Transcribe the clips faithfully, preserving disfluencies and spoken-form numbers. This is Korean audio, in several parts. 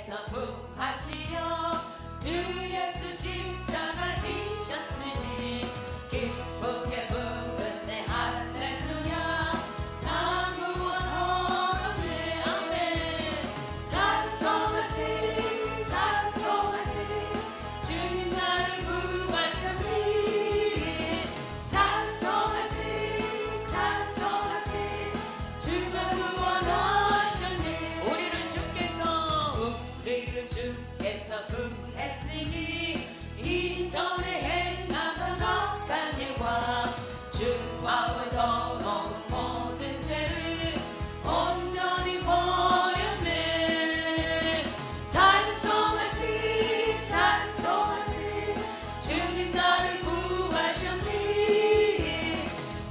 주께서 부하시려 주 예수 십자가 지셨으니 기쁘게 부르세 할렐루야 나 구원 얻었네 아멘. 찬송하세 찬송하세 주님 나를 구하셨니. 찬송하세 찬송하세 주가 구원하셨네. 우리를 주께서 우리를 주께서 구했으니 이전에 행하던 악한 일과 주와의 더러운 모든 죄를 온전히 버렸네. 찬송하세 찬송하세 주님 나를 구하셨니.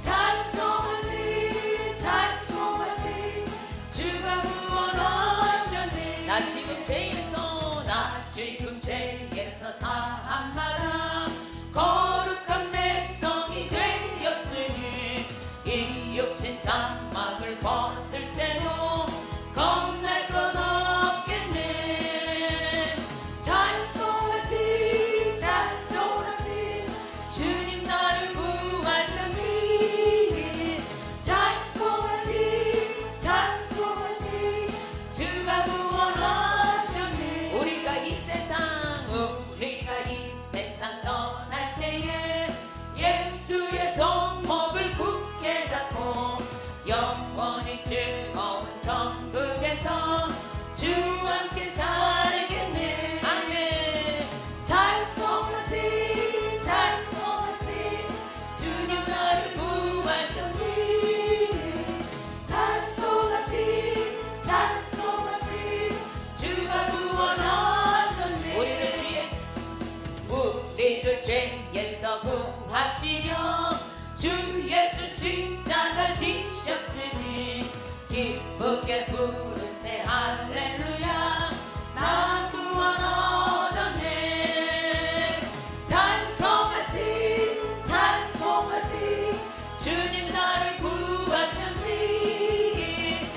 찬송하세 찬송하세 주가 구원하셨네. 나 지금 죄에서 나 지금 죄에서 사한 마라 거룩한 백성이 되었으니 이 육신 장막을 벗을 때도 겁날 것 없겠네. 찬송하세 찬송하세 주님 나를 구하셨니. 찬송하세 찬송하세 주가 구원하셨네. 우리가 이 세상 우리가 이 세상 떠날 때에 예수의 손목을 굳게 잡고 영원히 즐거운 천국에서 주와 함께 살겠네 아멘. 찬송하세 찬송하세 주님 나를 구하셨니. 찬송하세 찬송하세 주가 구원하셨네. 우리를 죄에서 우리를 죄에서 구하시려 주 예수 십자가 지셨으니 기쁘게 부르세 할렐루야 나 구원 얻었네. 찬송하세 찬송하세 주님 나를 구하셨니.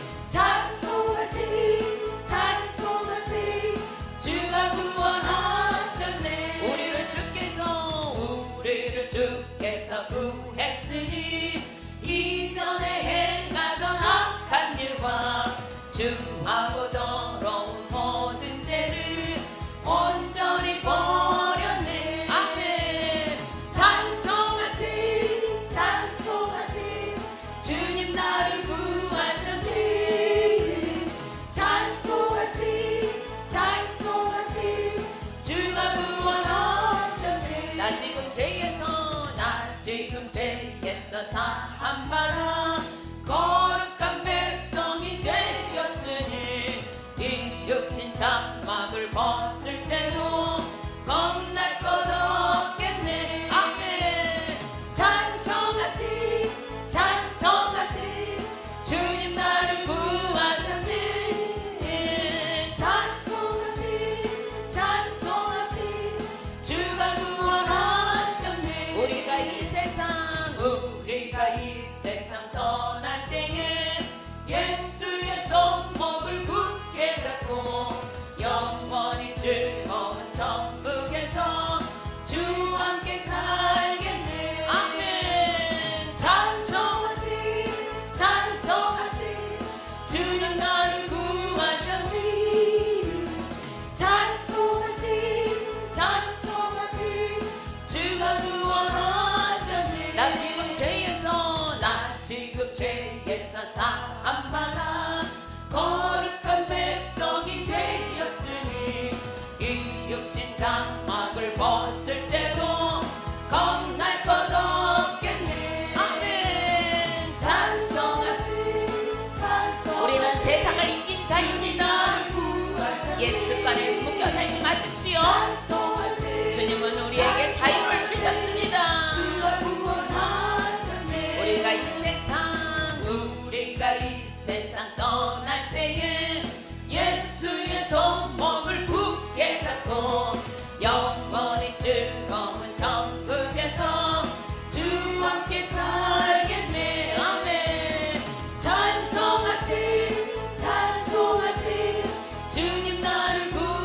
찬송하세 찬송하세 주가 구원하셨네. 우리를 주께서 우리를 주께서 구했으니 이전에 행하던 악한 일과 주하고 더러운 모든 죄를 온전히 버렸네 아멘. 찬송하세 찬송하세 주님 나를 구하셨니. 찬송하세 찬송하세 주가 구원하셨네. 나 지금 죄에서 나 지금 죄에서 사한 바라 거룩한 백성이 되었으니 이 육신 장막을 벗을 때도 겁날 것 없겠네 아멘. 찬송하세 찬송하세 주님 나를 구하셨네. 찬송하세 찬송하세 주가 구원하셨네. 우리가 이 세상 우리가 이 세상 떠날 때에 예수의 손목을 굳게 잡고 영원히 즐거운 천국에서 주와 함께 살겠네 아멘. 찬송하세 찬송하세 주님 나를 구하셨니. 찬송하세 찬송하세 주가 구원하셨네. 나 지금 죄에서 나 지금 죄에서 사한 바라 거룩한 백성이 되었으니 이 육신 장막을 벗을 때도 겁날 것 없겠네 아멘. 찬송하세 찬송하세 우리는 세상을 이긴 자입니다. 예습관에 묶여 살지 마십시오. 주님은 우리에게 자유를 주셨습니다. 우리가 이 세상 우리가 이 세상 떠날 때에 예수의 손목을 굳게 잡고 영원히 즐거운 천국에서 주와 함께 살겠네 아멘. 찬송하세 찬송하세 주님 나를 구하셨네.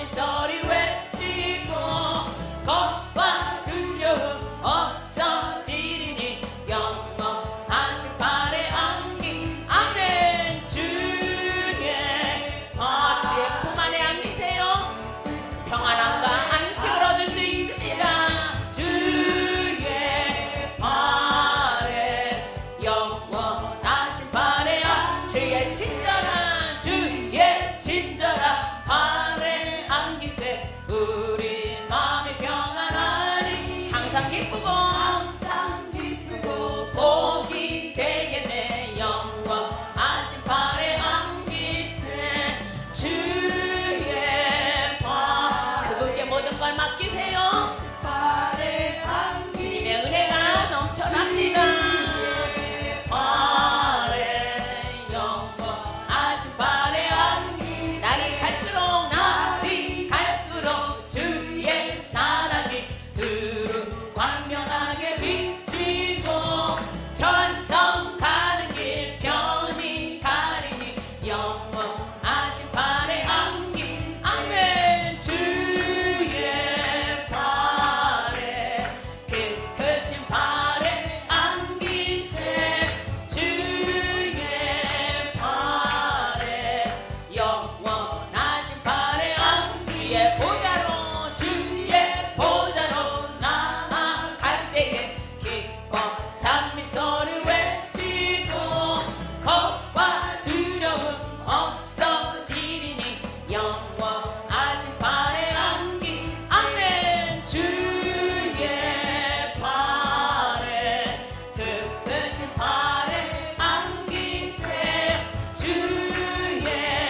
찬미소리 외치고 겁과 두려움 없어지리니 영원하신 발에 안기 아멘. 주의 아 주의 품 안에 안기세요. 평안함과 안식을 얻을 수 있습니다. 주의 발에 영원하신 발에 안 주의 친절한 주의 친절한 발에 안기세. 우리 마음이 평안하니 항상 기쁘고 항상 기쁘고 복이 되겠네. 영원하신 발에 안기세. 주의 발 그분께 모든 걸 맡기세요. 발에 안기 주님의 은혜가 넘쳐납니다. 발에 영원하신 발에 안기 날이 갈수록 날이 갈수록 주의 사랑이 두루 광명하게 비치고 천성 가는 길 편히 가리니 영원하신 발에 안기 아멘. 주의 발에 그 크신 발에 안기세. 주의 발에 영원하신 발에 안 주의 보좌로 주의 보좌로 나아갈 때에 기뻐 찬미소리 외치고 겁과 두려움 없어지리니 영원하신 발에 안기 아멘. 주의 발에 그 크신 발에 안기세. 주의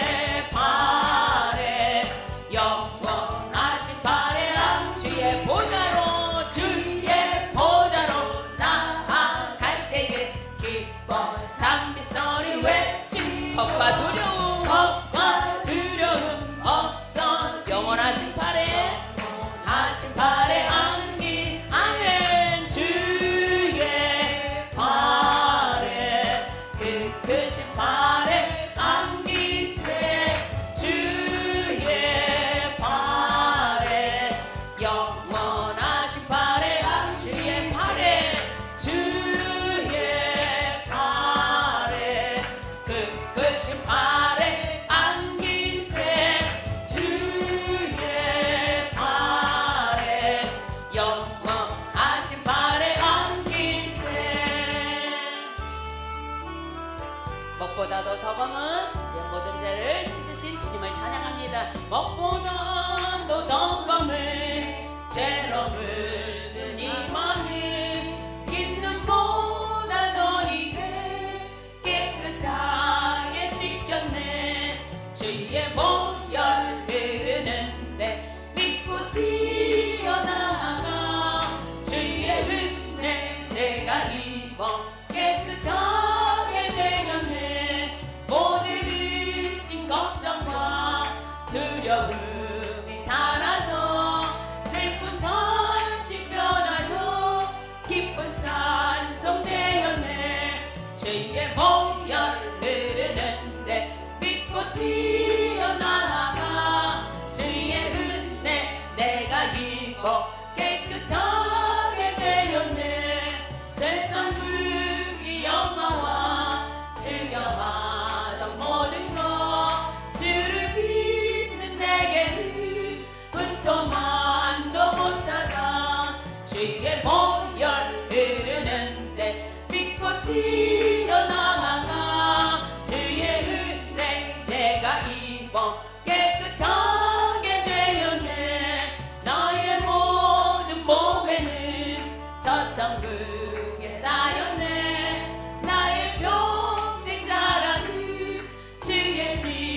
발에 영원하신 발에 안 주의 보좌로 주의 보좌로 나아갈 때에 기뻐 찬미소리 외치 겁과 두려움 겁과 두려움 없어 영원하신 발에 하신 발에 안기 아멘. 주의 발에 그 크신 발에 안기세. 주의 발에 영원하신 발에 주의 발에 주의 발에 그 크신 발에 안기세. 주의 발에 영원하신 발에 안기세. 먹보다도 더 검은 내 모든 죄를 씻으신 주님을 찬양합니다. 먹보다도 더 검은 죄로 물든 이 마음 흰눈보다 너희게 깨끗하게 씻겼네. 주의 보혈 흐르는데 믿고 뛰어나가 주의 은혜 내가 입어 깨끗하게 되었네. 모든 의심 걱정과 두려움이 사라져 슬픈 탄식 변하여 기쁜 찬송 되었네. 주의 보혈 흐르는데 믿고 뛰어나가 주의 은혜 내가 입어 깨끗하게 되었네. 세상 불기 영화와 즐겨하던 모든 것 주를 믿는 내게는 분토만도 못하다. 주의 보혈 흐르는데 믿고 뛰어나가 주의 은혜 내가 입어 깨끗하게 되었네. 나의 모든 몸에는 저천국에 쌓였네. 나의 평생 자랑은 주의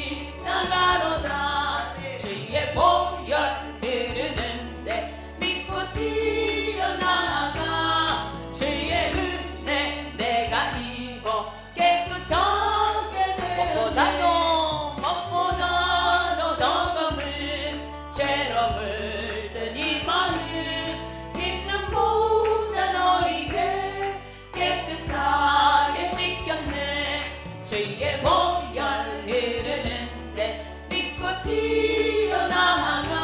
십자가로다. 주의 보혈 흐르는데 믿고 뛰어나가 주의 은혜 내가 입어 깨끗하게 되었네. 먹보다도 더 검은 죄로 물든 이 마음 흰눈보다 너희게 깨끗하게 씻겼네. 주의 보혈 흐르는데 믿고 뛰어나가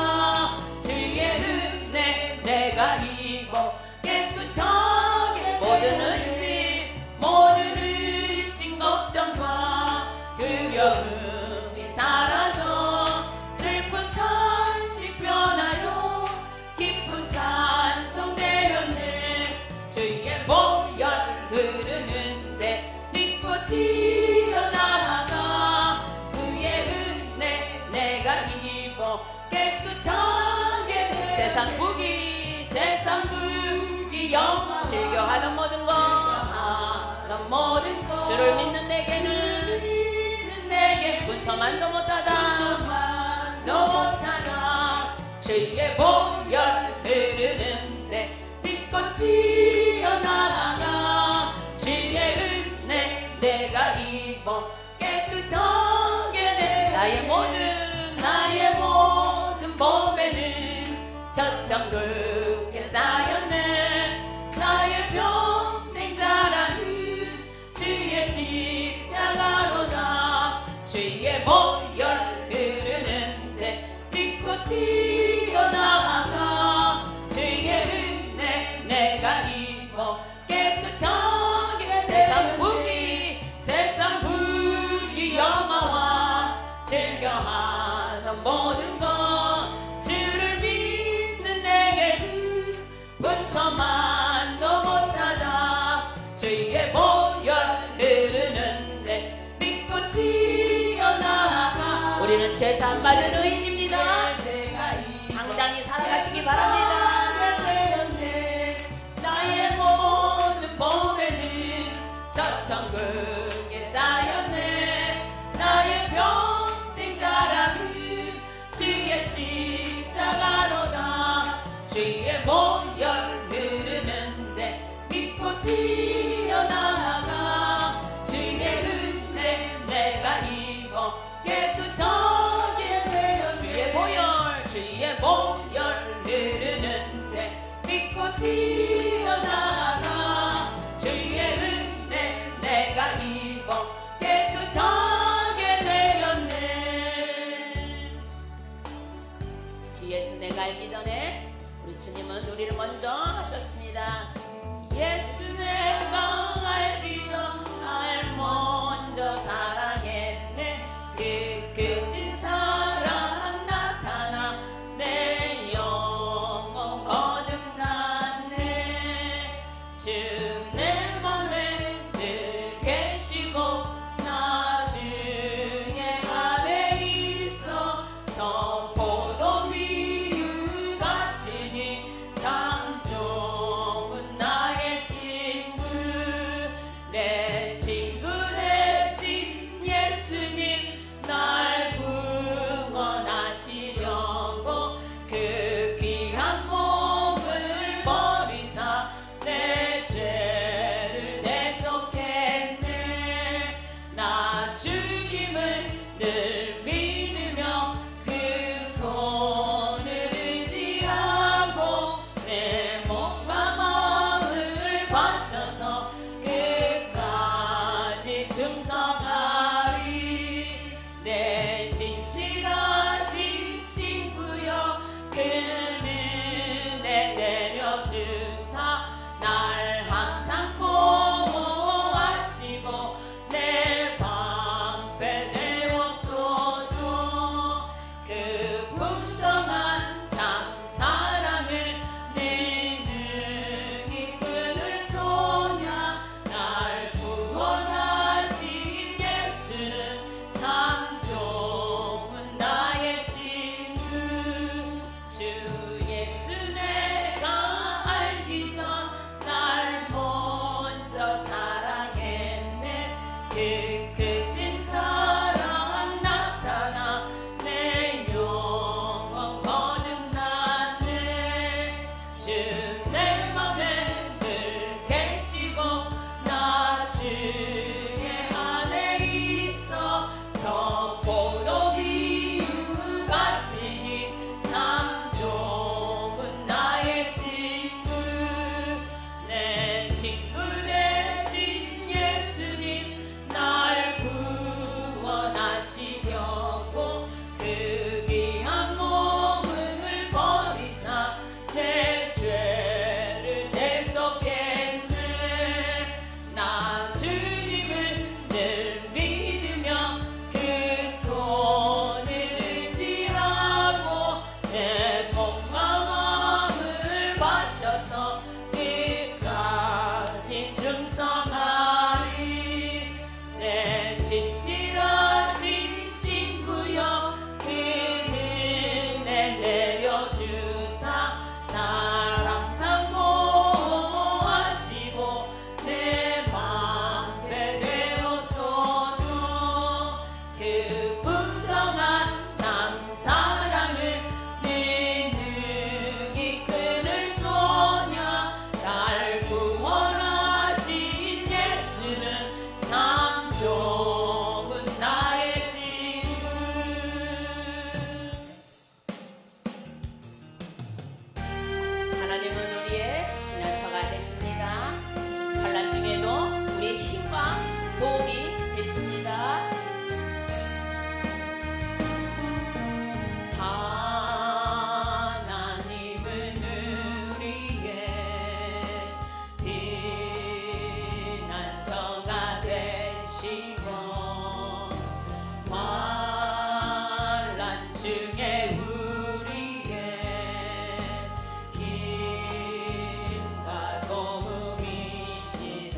세상 부귀 세상 부귀 영 즐겨하던 모든 것 하던 모든 것 주를 믿는 내게는 내게 분터만도 못하다 너 못하다 주의 보혈 흐르는데 빛꽃 피어나가 주의 은혜 내가 입어 깨끗하게 돼 나의 모든 나의 모든 몸에는 저천국에 쌓였네 나의 평생 자랑은 주의 십자가로다 주의 보혈 흐르는데 빛꽃 피어나가 주의 은혜 내가 입어 깨끗하게 세상 부귀 세상 부귀 영화와 즐겨하던 모든 것 주를 믿는 내게는 분터만도 못하다 주의 보혈 흐르는데 빛꽃 피어나가 우리는 제사 받은 의인입니다. 당당히 살아가시기 바랍니다. 나의 모든 몸에는 저천국에 쌓였네 나의 평생 자랑은 주의 십자가로다 주의 보혈 흐르는데 빛꽃 피어나가 주의 은혜 내가 입어 깨끗하게 되어 주의 보혈 주의 보혈 흐르는데 빛꽃 피어나가 주의 은혜 내가 입어 깨끗하게 되었네 주 예수 내가 알기 전에 우리 주님은 우리를 먼저 하셨습니다. 예수 내가 알기 전 날 먼저 사랑했네 그 크신 사랑 나타나 내 영혼 거듭났네 주 내 맘에 늘 계시고 나 주의 안에 있어 저 포도 위유 같으니 참 좋은 나의 친구 내 친구 대신 예수님 날 구원하시려고 그 귀한 몸을 버리사 내 죄를 대속했네 나 주님을 늘 믿으며 그 손을 의지하고 내 몸과 마음을 바쳐서 끝까지 충성하리 내 진실하신 친구여 그 은혜 내려주사 날 항상 보호하시고 내 방패 되옵소서 그 풍성한 참 사랑을 네 능히 끊을 소냐 날 구원하신 예수는 참 좋은 나의 친구 주 예수 내가 알기 하나님은 우리의 피난처가 되십니다. 환난 중에도 우리의 힘과 도움이 되십니다. 하나님은 우리의 피난처가 되시고 환난 중에 우리의 힘과 도움이시라.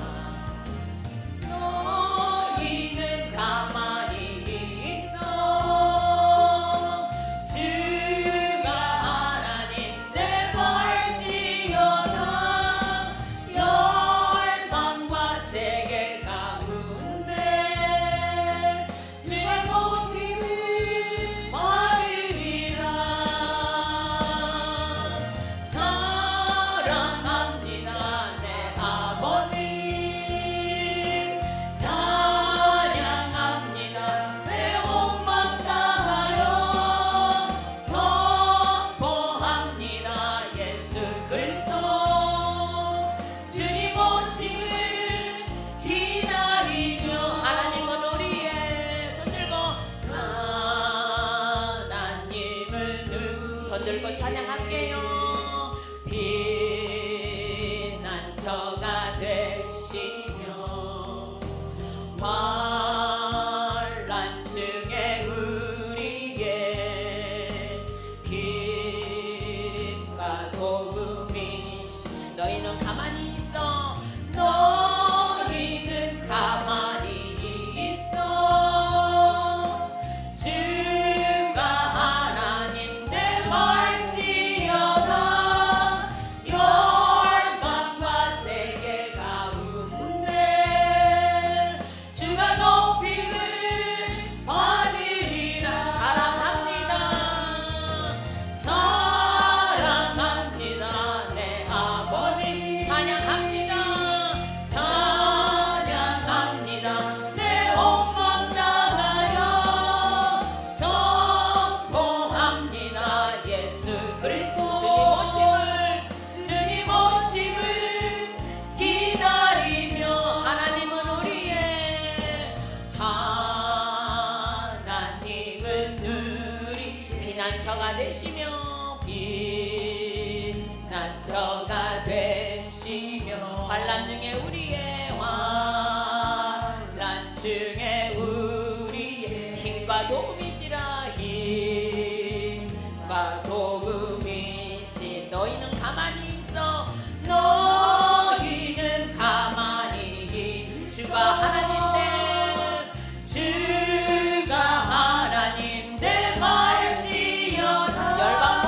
너희는 가만히 있어 주가 하나님 내벌지어다. 열방과 세계 가운데 주의 모습을 받으리라. 사랑합니다 내 아버지. 찬양합니다 내 온맘 다하여. 선포합니다 예수 그리스도. 주님 오심을 기다리며 하나님은 우리의 손들고 하나님은 우- 손들고 찬양할게요. 피난처가 되시며 환난 중에 우리의 힘과 도움이시. 너희는 가만히 있어. 너희는 가만히 있어 주가 하나님 내벌지어다. 열방과 세계 가운데 주가 높임을 받으리라. 사랑합니다 사랑합니다 내 아버지. 찬양합니다 찬양합니다 내 온맘 다하여. 선포합니다 예수 그리스도. 주님 오심을 주님 오심을 기다리며 하나님은 우리의 하나님은 우리 피난처가 되시며 피난처가 되시며 환난 중에 우리의 환난 중에 우리의 힘과 도움이시라. 힘과 도움이시. 너희는 가만히 있어. 너희는 가만히 주가 하나님 내 주가 하나님 내벌지어다. 열방과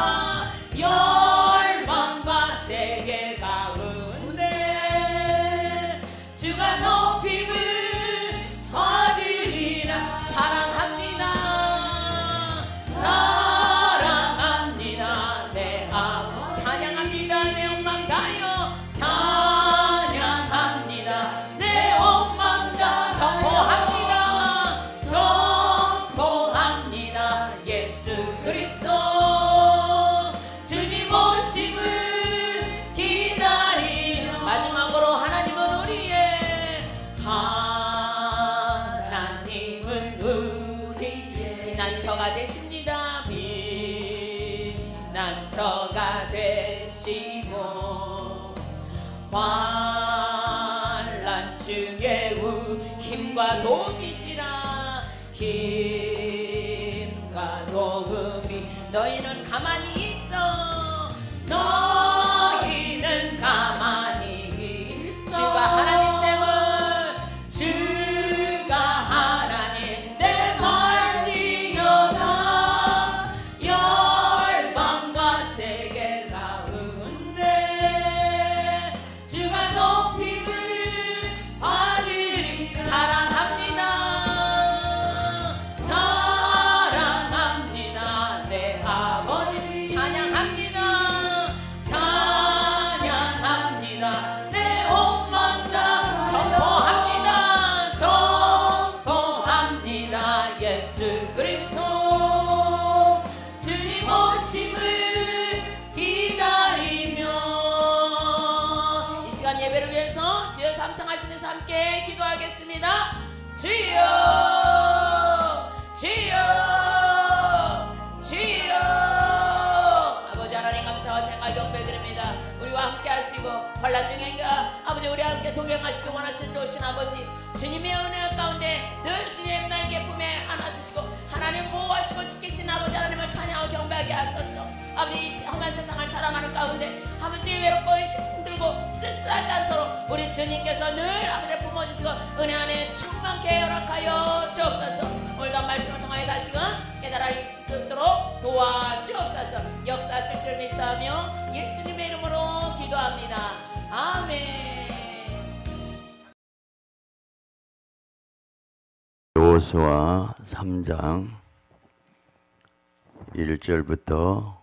열방과 세계 가운데 주가 높임을 받으리라. 사랑합니다 사랑합니다 내 아버지. 찬양합니다 내 온맘 다하여. 찬양합니다 내 온맘 다. 선포합니다 선포합니다 예수 그리스도. 주님 오심을 기다리며 마지막으로 하나님은 우리의 하나님은 우리의 피난처가 되십니다. 피난처가 되시고 환난 중에 우 힘과 도움이시라. 힘과 도움이. 너희는 가만히 있어. 너희는 가만히 있어. 주가 하나님 내벌 주가 하나님 내벌지어다. 열방과 세계 가운데 주가 높임을 받으리. 사랑합니다 감상하시면서 함께 기도하겠습니다. 주여 주여 주여. 아버지 하나님 감사와 생활 경배드립니다. 우리와 함께 하시고 환난 중인가 아버지 우리와 함께 동행하시고 원하시는 좋으신 아버지 주님의 은혜 가운데 늘 주님의 날개 품에 안아주시고 하나님 보호하시고 지키신 아버지 하나님을 찬양하고 경배하게 하소서. 아버지 이 험한 세상을 살아가는 가운데 아버지 외롭고 힘들고 쓸쓸하지 않도록 우리 주님께서 늘 아버지 품어주시고 은혜 안에 충만케 허락하여 주옵소서. 오늘도 말씀을 통하여 다시금 깨달아 듣도록 도와주옵소서. 역사하실 줄 믿사하며 예수님의 이름으로 기도합니다. 아멘. 여호수아 삼 장 일 절부터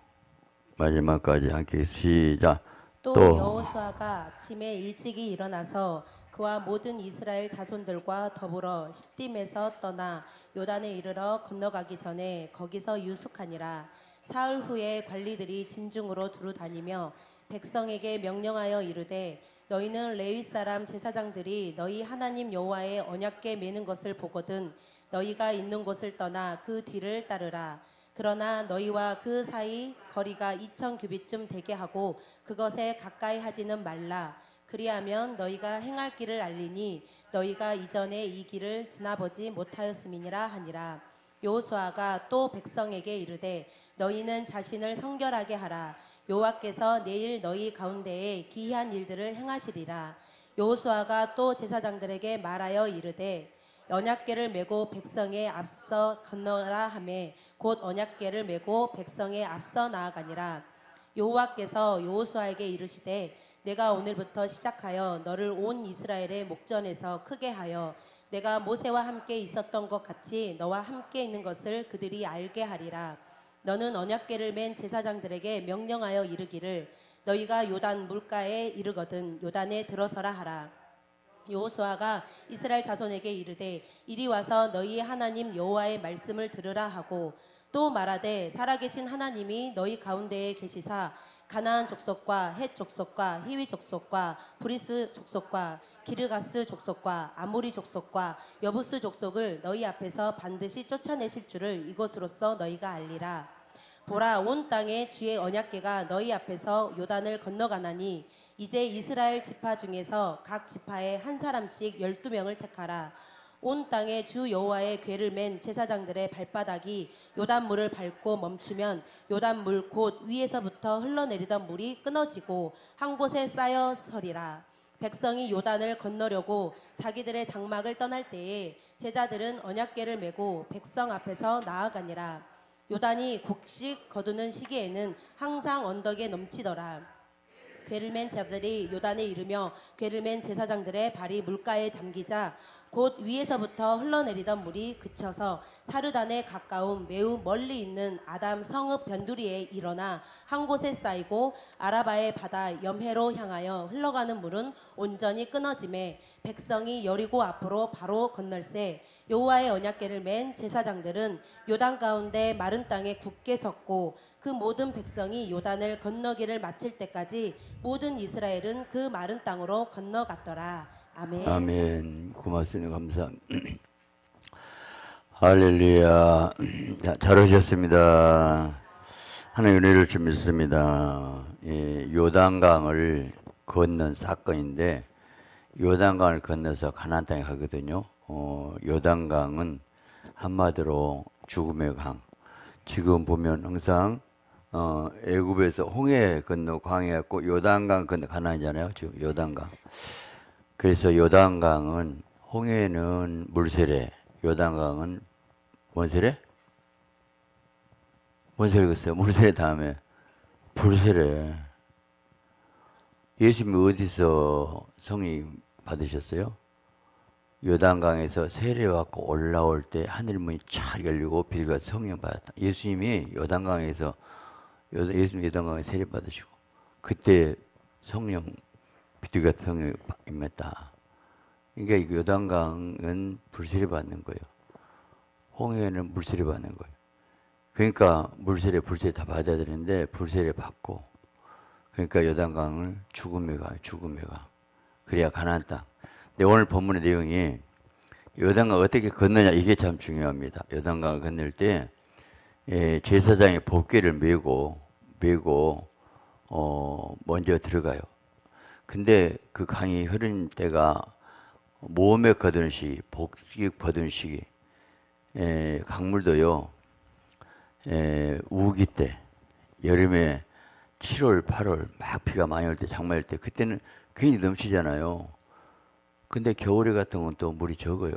마지막까지 함께 시작. 또, 또 여호수아가 아침에 일찍이 일어나서 그와 모든 이스라엘 자손들과 더불어 시딤에서 떠나 요단에 이르러 건너가기 전에 거기서 유숙하니라. 사흘 후에 관리들이 진중으로 두루 다니며 백성에게 명령하여 이르되 너희는 레위 사람 제사장들이 너희 하나님 여호와의 언약궤 매는 것을 보거든 너희가 있는 곳을 떠나 그 뒤를 따르라. 그러나 너희와 그 사이 거리가 이천 규빗쯤 되게 하고 그것에 가까이 하지는 말라. 그리하면 너희가 행할 길을 알리니 너희가 이전에 이 길을 지나보지 못하였음이니라 하니라. 여호수아가 또 백성에게 이르되 너희는 자신을 성결하게 하라. 여호와께서 내일 너희 가운데에 기이한 일들을 행하시리라. 여호수아가 또 제사장들에게 말하여 이르되 언약궤를 메고 백성에 앞서 건너라 하매 곧 언약궤를 메고 백성에 앞서 나아가니라. 여호와께서 여호수아에게 이르시되 내가 오늘부터 시작하여 너를 온 이스라엘의 목전에서 크게 하여 내가 모세와 함께 있었던 것 같이 너와 함께 있는 것을 그들이 알게 하리라. 너는 언약궤를 맨 제사장들에게 명령하여 이르기를 너희가 요단 물가에 이르거든 요단에 들어서라 하라. 여호수아가 이스라엘 자손에게 이르되 이리 와서 너희 하나님 여호와의 말씀을 들으라 하고 또 말하되 살아계신 하나님이 너희 가운데에 계시사 가나안 족속과 헷 족속과 히위 족속과 브리스 족속과 기르가스 족속과 아모리 족속과 여부스 족속을 너희 앞에서 반드시 쫓아내실 줄을 이것으로써 너희가 알리라. 보라 온 땅에 주의 언약궤가 너희 앞에서 요단을 건너가나니 이제 이스라엘 지파 중에서 각 지파에 한 사람씩 열두 명을 택하라. 온 땅에 주 여호와의 궤를 맨 제사장들의 발바닥이 요단물을 밟고 멈추면 요단물 곧 위에서부터 흘러내리던 물이 끊어지고 한 곳에 쌓여 서리라. 백성이 요단을 건너려고 자기들의 장막을 떠날 때에 제자들은 언약궤를 메고 백성 앞에서 나아가니라. 요단이 곡식 거두는 시기에는 항상 언덕에 넘치더라. 궤를 맨 자들이 요단에 이르며 궤를 맨 제사장들의 발이 물가에 잠기자 곧 위에서부터 흘러내리던 물이 그쳐서 사르단에 가까운 매우 멀리 있는 아담 성읍 변두리에 일어나 한 곳에 쌓이고 아라바의 바다 염해로 향하여 흘러가는 물은 온전히 끊어지매 백성이 여리고 앞으로 바로 건널세. 여호와의 언약궤를 맨 제사장들은 요단 가운데 마른 땅에 굳게 섰고 그 모든 백성이 요단을 건너기를 마칠 때까지 모든 이스라엘은 그 마른 땅으로 건너갔더라. 아멘. 아멘. 고맙습니다. 감사합니다. 할렐루야. 자, 잘하셨습니다. 하나님 은혜를 좀 믿습니다. 예, 요단강을 건넌 사건인데 요단강을 건너서 가나안 땅에 가거든요. 어, 요단강은 한마디로 죽음의 강. 지금 보면 항상 어, 애굽에서 홍해 건너 광해였고 요단강 건너 가나안이잖아요. 지금 요단강. 그래서 요단강은 홍해는 물세례, 요단강은 뭔 세례? 뭔 세례겠어요? 물세례 다음에 불세례. 예수님이 어디서 성령 받으셨어요? 요단강에서 세례 받고 올라올 때 하늘문이 쫙 열리고 비둘기가 성령 받았다. 예수님이 요단강에서 예수님 요단강에 세례 받으시고 그때 성령 비둘기 같은 성령이 임했다. 그러니까 요단강은 불세례 받는 거예요. 홍해는 물세례 받는 거예요. 그러니까 물세례, 불세례 다 받아야 되는데 불세례 받고 그러니까 요단강을 죽음의 강, 죽음의 강. 그래야 가나안 땅. 근데 오늘 본문의 내용이 요단강 어떻게 건너냐 이게 참 중요합니다. 요단강을 건널 때 예, 제사장이 법궤를 메고 메고 어, 먼저 들어가요. 근데 그 강이 흐르는 때가 모험에 거두는 시기, 복식 거두는 시기, 예, 강물도요, 예, 우기 때, 여름에 칠월, 팔월 막 비가 많이 올 때, 장마일 때, 그때는 괜히 넘치잖아요. 근데 겨울에 같은 건 또 물이 적어요.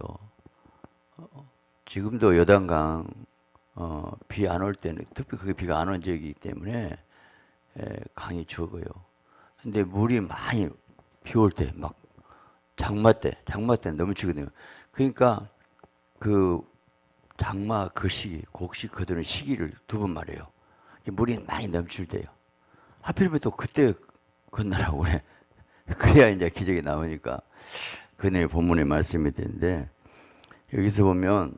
지금도 요단강 어, 비 안 올 때는 특히 그게 비가 안 온 지역이기 때문에 에, 강이 적어요. 근데 물이 많이 비 올 때 막 장마 때 장마 때 넘치거든요. 그러니까 그 장마 그 시기 곡식 거두는 시기를 두 번 말해요. 물이 많이 넘칠 때요. 하필이면 또 그때 건너라고 그래. 그래야 이제 기적이 나오니까 그네 본문의 말씀이 되는데 여기서 보면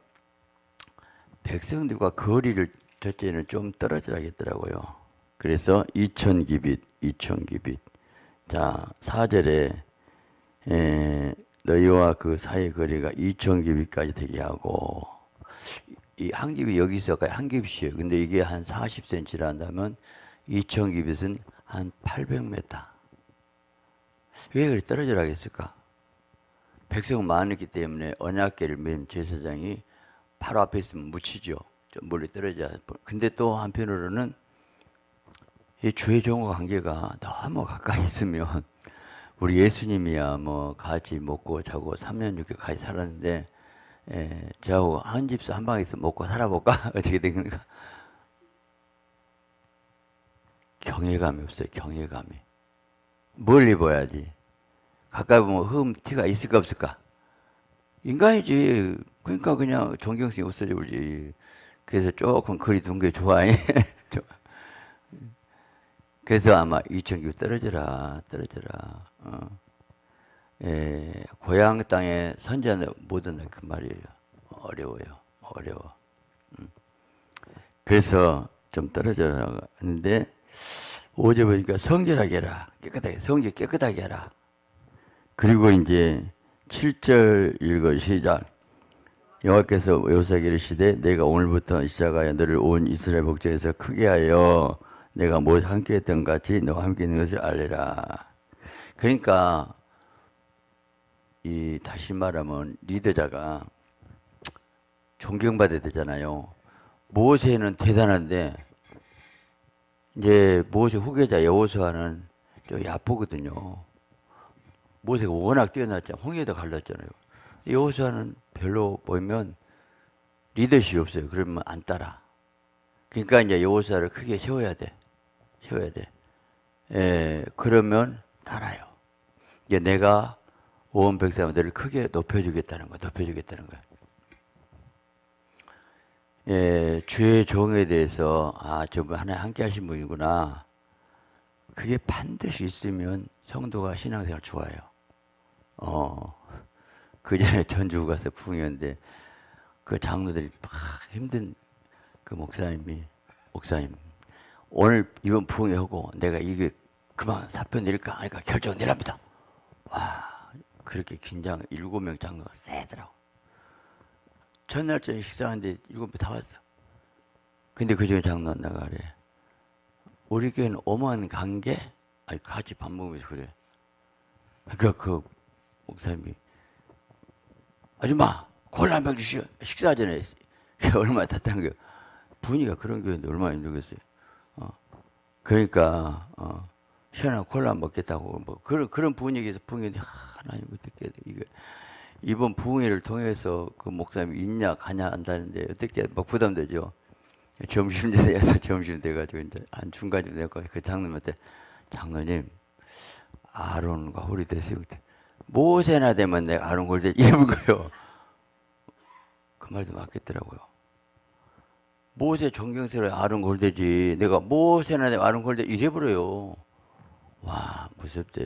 백성들과 거리를 첫째는 좀 떨어져야겠더라고요. 그래서 이천 기빗, 이천 기빗. 자, 사 절에 에, 너희와 그 사이 거리가 이천 기빗까지 되게 하고 이 한 기빗 여기서까지 한 기빗이에요. 근데 이게 한 사십 센티미터라 한다면 이천 기빗은 한 팔백 미터. 왜 그리 떨어져야겠을까? 백성은 많았기 때문에 언약궤를 맨 제사장이 바로 앞에 있으면 묻히죠. 좀 멀리 떨어져야. 근데 또 한편으로는 이 주의 종과 관계가 너무 가까이 있으면 우리 예수님이야 뭐 같이 먹고 자고 삼 년 육 개월 같이 살았는데 에, 저하고 한 집서 한 방에서 먹고 살아볼까? 어떻게 된 건가? 경외감이 없어요. 경외감이. 멀리 봐야지. 가까이 보면 흠 티가 있을까 없을까? 인간이지. 그러니까 그냥 존경심이 없어져 버리지. 그래서 조금 거리 둔 게 좋아. 그래서 아마 이천 기로 떨어져라, 떨어져라. 어. 예, 고향 땅에 선지자는 못 온다 그 말이에요. 어려워요, 어려워. 음. 그래서 좀 떨어져라 하는데 오 절 보니까 성결하게 해라, 깨끗하게, 성결 깨끗하게 해라. 그리고 이제 칠 절 읽어 시작. 여호와께서 여호수아에게 이르시되 내가 오늘부터 시작하여 너를 온 이스라엘 복중에서 크게 하여 내가 못 함께 했던 같이 너와 함께 있는 것을 알리라. 그러니까 이 다시 말하면 리더자가 존경받아야 되잖아요. 모세는 대단한데 이제 모세 후계자 여호수아는 좀 야쁘거든요. 모세가 워낙 뛰어났잖아요. 홍해도 갈랐잖아요. 여호수아는 별로 보면 리더십이 없어요. 그러면 안 따라. 그러니까 이제 여호수아를 크게 세워야 돼. 세워야 돼. 예, 그러면 따라요. 이제 내가 온 백성들을 크게 높여주겠다는 거야. 높여주겠다는 거야. 예, 주의 종에 대해서 아, 저분 하나님 함께 하신 분이구나. 그게 반드시 있으면 성도가 신앙생활 좋아요. 어, 그 전에 전주 가서 부흥했는데 그 장로들이 막 힘든 그 목사님이 목사님 오늘 이번 부흥회 하고 내가 이게 그만 사표 내릴까 하니까 결정 내랍니다. 와, 그렇게 긴장 일곱 명 장로가 세더라고. 첫날 저녁 식사하는데 일곱 명 다 왔어. 근데 그 중에 장로 나가 그래. 우리 교회는 오만 관계? 아니 같이 밥 먹으면서 그래. 그러니까 그 목사님이 아줌마 콜라 한 병 주시오. 식사 전에 얼마나 탔다는 거야. 분위기가 그런 교회인데 얼마나 힘들겠어요. 어. 그러니까 어. 시원한 콜라 먹겠다고 뭐 그런 그런 분위기에서 부흥회인데 하나님 어떻게 이거 이번 부흥회를 통해서 그 목사님이 있냐 가냐 한다는데 어떻게 막 부담되죠. 점심 돼서 점심 돼가지고 이제 한 중간쯤 되고 그 장로님한테 장로님 아론과 홀이 되세요. 모세나 되면 내가 아론 골대 이러는 거예요. 그 말도 맞겠더라고요. 모세 존경스러워 아론 골대지 내가 모세나 되면 아론 골대 이래버려요. 와 무섭대.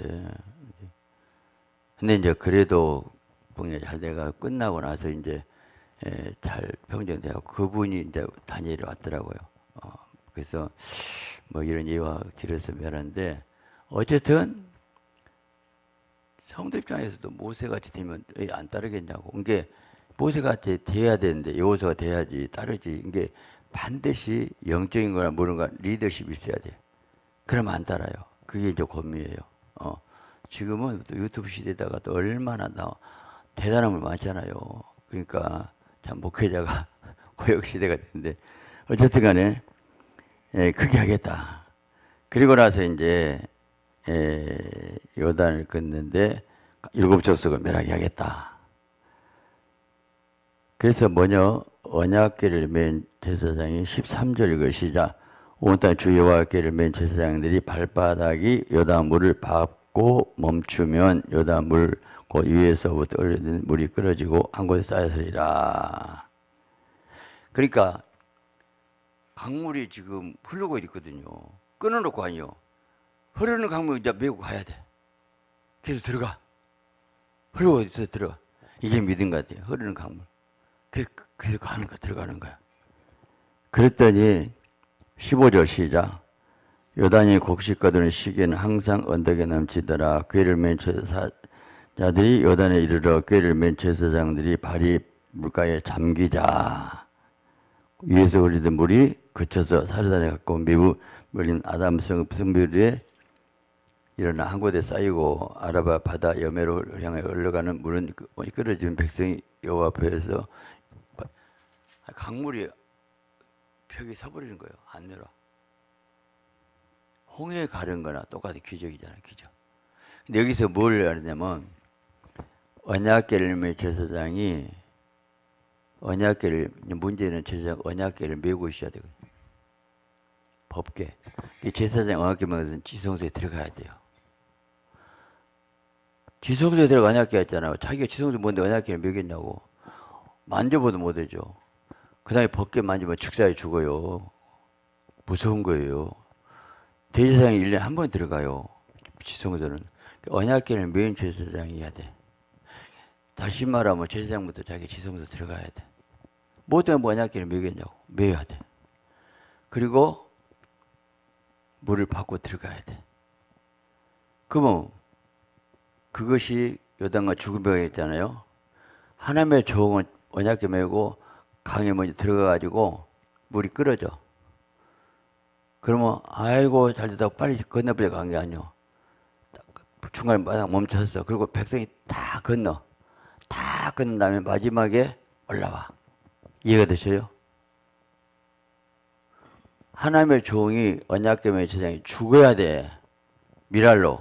근데 이제 그래도 부흥회 잘 돼가 끝나고 나서 이제 에, 잘 평정되고 그분이 이제 다니엘이 왔더라고요. 어, 그래서 뭐 이런 예화 길어서 미안한데 어쨌든 성도 입장에서도 모세같이 되면 왜 안 따르겠냐고. 이게 모세같이 돼야 되는데 여호수아가 돼야지 따르지. 이게 반드시 영적인 거나 모르는 거 리더십이 있어야 돼. 그러면 안 따라요. 그게 이제 권미예요. 어. 지금은 또 유튜브 시대에다가 또 얼마나 나 대단한 분 많잖아요. 그러니까 참 목회자가 고역 시대가 됐는데 어쨌든 간에 예, 크게 하겠다. 그리고 나서 이제 예, 요단을 끊는데 일곱 족속을 멸하게 하겠다. 그래서 뭐냐 언약궤를 맨 제사장이 십삼 절 읽으시자 온 땅 주 여호와께를 맨 제사장들이 발바닥이 요단 물을 밟고 멈추면 요단 물 그 위에서부터 흐르는 물이 끓어지고 한 곳에 쌓여서리라. 그러니까 강물이 지금 흐르고 있거든요. 끊어놓고 아니요. 흐르는 강물 이제 메고 가야 돼. 계속 들어가. 흐르고 있어 들어가. 이게 믿음 같아요. 흐르는 강물. 계속 가는 거야. 들어가는 거야. 그랬더니 십오 절 시작. 요단이 곡식 거두는 시기에는 항상 언덕에 넘치더라. 궤를 맨 제사자들이 요단에 이르러 궤를 맨 제사장들이 발이 물가에 잠기자. 위에서 흘리던 물이 그쳐서 사르단에 가까운 미부 멀린 아담 성벽에 일어나 한 곳에 쌓이고 아라바 바다 여매로 향해 흘러가는 물은 끓어지면 백성이 여호와 앞에서 강물이 벽이 서버리는 거예요. 안 내려. 홍해 가른 거나 똑같은 기적이잖아요. 기적. 근데 여기서 뭘 하냐면 언약궤를 맨 제사장이 언약궤를 문제는 제사장 언약궤를 메고 있어야 되거든요. 법궤. 이 제사장 언약궤 메고는 지성소에 들어가야 돼요. 지성소에 들어가 언약궤 했잖아요. 자기가 지성소 뭔데 언약궤를 메겠냐고. 만져보도 못하죠. 그 다음에 법궤 만지면 축사에 죽어요. 무서운 거예요. 대제사장이 일 년에 한 번 들어가요. 지성소는. 언약궤를 메인 제사장이 해야 돼. 다시 말하면 제사장부터 자기 지성소 들어가야 돼. 뭐 때문에 언약궤를 메겠냐고. 메야 돼. 그리고 물을 받고 들어가야 돼. 그러면 그것이 요단과 죽은 벽에 있잖아요. 하나님의 종은 언약궤 메고 강에 먼저 들어가가지고 물이 끓어져. 그러면 아이고 잘됐다고 빨리 건너보려고 한 게 아니오. 중간에 바닥 멈췄어. 그리고 백성이 다 건너. 다 건넌 다음에 마지막에 올라와. 이해가 되셔요? 하나님의 종이 언약궤의 제사장이 죽어야 돼. 미랄로.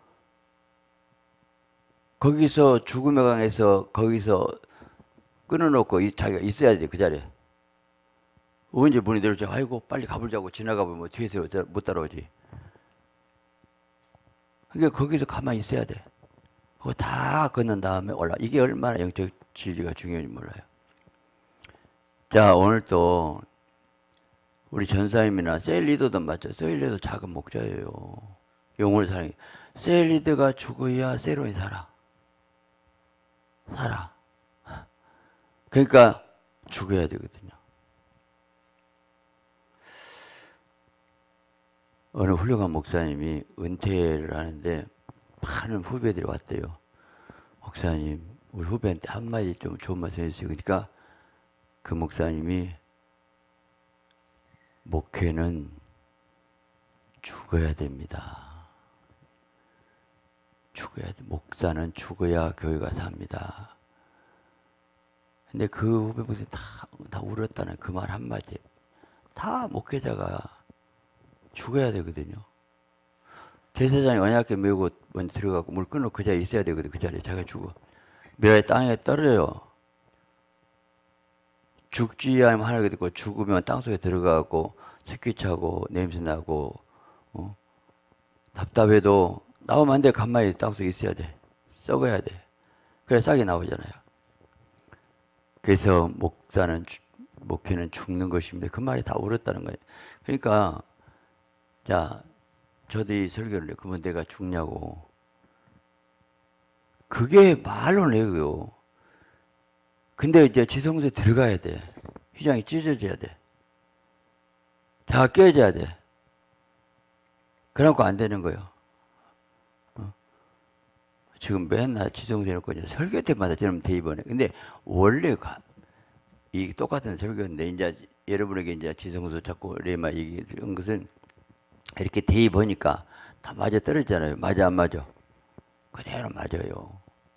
거기서 죽음의 강에서 거기서 끊어놓고 자기가 있어야 돼. 그 자리에. 언제 문이 내려오지? 아이고 빨리 가보자고 지나가 보면 뒤에서 못 따라오지. 그러니까 거기서 가만히 있어야 돼. 그거 다 건넌 다음에 올라. 이게 얼마나 영적 진리가 중요한지 몰라요. 자, 오늘 또 우리 전사님이나 셀리더도 맞죠. 셀리더 작은 목자예요. 영혼을 사랑해. 셀리더가 죽어야 세론이 살아. 살아. 그러니까 죽어야 되거든요. 어느 훌륭한 목사님이 은퇴를 하는데 많은 후배들이 왔대요. 목사님, 우리 후배한테 한마디 좀 좋은 말씀 해주세요. 그러니까 그 목사님이 목회는 죽어야 됩니다. 죽어야 돼. 목사는 죽어야 교회가 삽니다. 근데 그 후배 목사님 다, 다 울었다는 그 말 한마디. 다 목회자가 죽어야 되거든요. 제사장이 언약궤 메고 먼저 들어가고 물 끊어 그 자리에 있어야 되거든요. 그 자리에 자기가 죽어. 미라의 땅에 떨어져요. 죽지 않으면 하늘에 듣고 죽으면 땅속에 들어가고 새끼 차고 냄새 나고 어? 답답해도 나오면 안 돼. 가만히 땅속에 있어야 돼. 썩어야 돼. 그래 싹이 나오잖아요. 그래서 목사는 목회는 죽는 것입니다. 그 말이 다 옳았다는 거예요. 그러니까 자, 저도 이 설교를 해. 그러면 내가 죽냐고. 그게 말로 내고요. 근데 이제 지성소에 들어가야 돼. 휘장이 찢어져야 돼. 다 깨져야 돼. 그러고 안 되는 거예요. 어? 지금 맨날 지성소 해놓고 이제 설교 때마다 저는 대입원해. 근데 원래가 이 똑같은 설교인데 이제 여러분에게 이제 지성소 자꾸 레마 얘기한 것은 이렇게 대입하니까 다 맞아 떨어지잖아요. 맞아 안 맞아? 그대로 맞아요.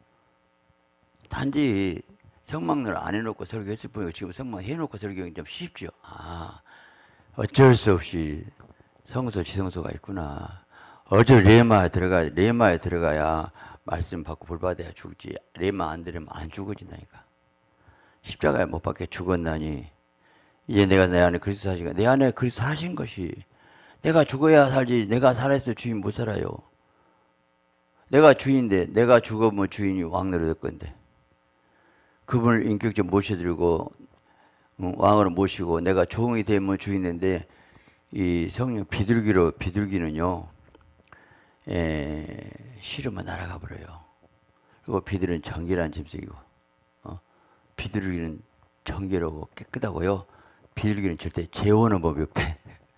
단지 성막을 안 해놓고 설교했을 뿐이고 지금 성막 해놓고 설교하기 좀 쉽죠. 아, 어쩔 수 없이 성소 지성소가 있구나. 어쩔 레마에 들어가야 레마에 들어가야 말씀 받고 볼 받아야 죽지. 레마 안 들으면 안 죽어진다니까. 십자가에 못 박혀 죽었나니 이제 내가 내 안에 그리스도 사시가 내 안에 그리스도 사신 것이 내가 죽어야 살지. 내가 살아서 주인 못 살아요. 내가 주인인데 내가 죽으면 주인이 왕노릇 될 건데 그분을 인격적으로 모셔드리고 왕으로 모시고 내가 종이 되면 주인인데 이 성령 비둘기로 비둘기는요 에, 싫으면 날아가 버려요. 그리고 비둘은 정결한 짐승이고 어? 비둘기는 정결하고 깨끗하고요. 비둘기는 절대 재혼한 법이 없대.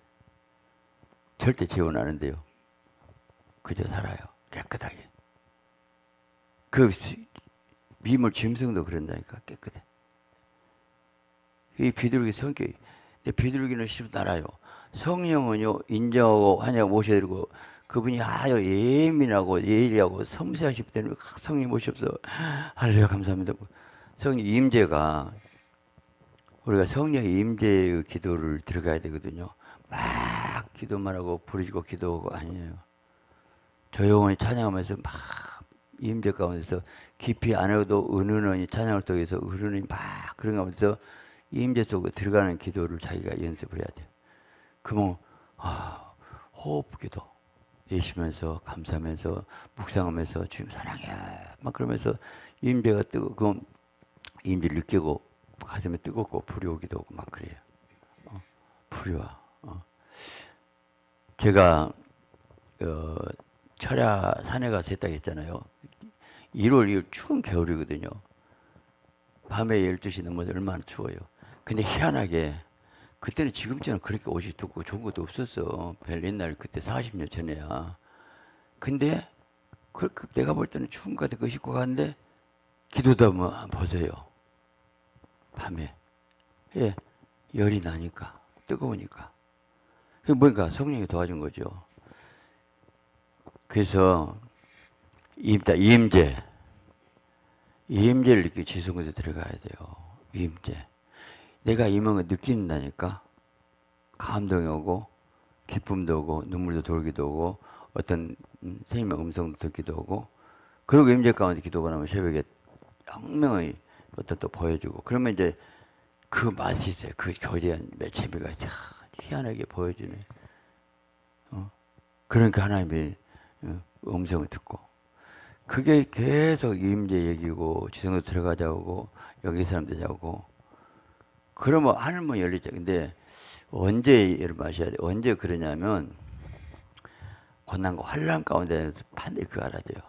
절대 재혼 안 한대요. 그저 살아요. 깨끗하게. 그 미물 짐승도 그런다니까 깨끗해. 이 비둘기 성격이. 근데 비둘기는 싫으면 날아요. 성령은요 인정하고 환영하고 모셔드리고 그분이 아주 예민하고 예리하고 섬세하시기 때문에 성령 모셔서 할렐루야 감사합니다. 성령 임재가 우리가 성령의 임재의 기도를 들어가야 되거든요. 막 기도만 하고 부르짖고 기도하고 아니에요. 조용히 찬양하면서 막 임재 가운데서 깊이 안 해도 은은히 찬양을 통해서 은은히 막 그런 가운데서 임재 속에 들어가는 기도를 자기가 연습을 해야 돼요. 그러면 아, 호흡 기도 내쉬면서 감사하면서 묵상하면서 주님 사랑해 막 그러면서 임재가 뜨고 그럼 임재를 느끼고 가슴에 뜨겁고 불이 오기도 하고 막 그래요. 어, 불이 와. 어. 제가 어, 철야 산에 가서 했다고 했잖아요. 일월 이월 추운 겨울이거든요. 밤에 열두 시 넘어서 얼마나 추워요. 근데 희한하게 그때는 지금처럼 그렇게 옷이 덥고 좋은 것도 없었어. 별 옛날 그때 사십 년 전에야. 근데 그렇게 내가 볼 때는 추운 것 같아. 그거 입고 가는데 기도도 한번 벗어요. 밤에. 예, 열이 나니까 뜨거우니까. 그게 뭐니까 성령이 도와준 거죠. 그래서 임다 임재 임재를 느끼고 지성소에 들어가야 돼요. 임재. 내가 임한 걸 느낀다니까. 감동이 오고 기쁨도 오고 눈물도 돌기도 오고 어떤 생명의 음성도 듣기도 오고 그리고 임재 가운데 기도가 나면 새벽에 혁명의 어떤 또 보여주고 그러면 이제 그 맛이 있어요. 그 교제한 재미가 희한하게 보여주네. 어? 그러니까 하나님의 음성을 듣고 그게 계속 임재 얘기고 지성소 들어가자고 여기 사람 되자고 그러면 하늘문 열리죠. 근데 언제 여러분 아셔야 돼요. 언제 그러냐면 고난과 환난 가운데서 반드시 그거 알아야 돼요.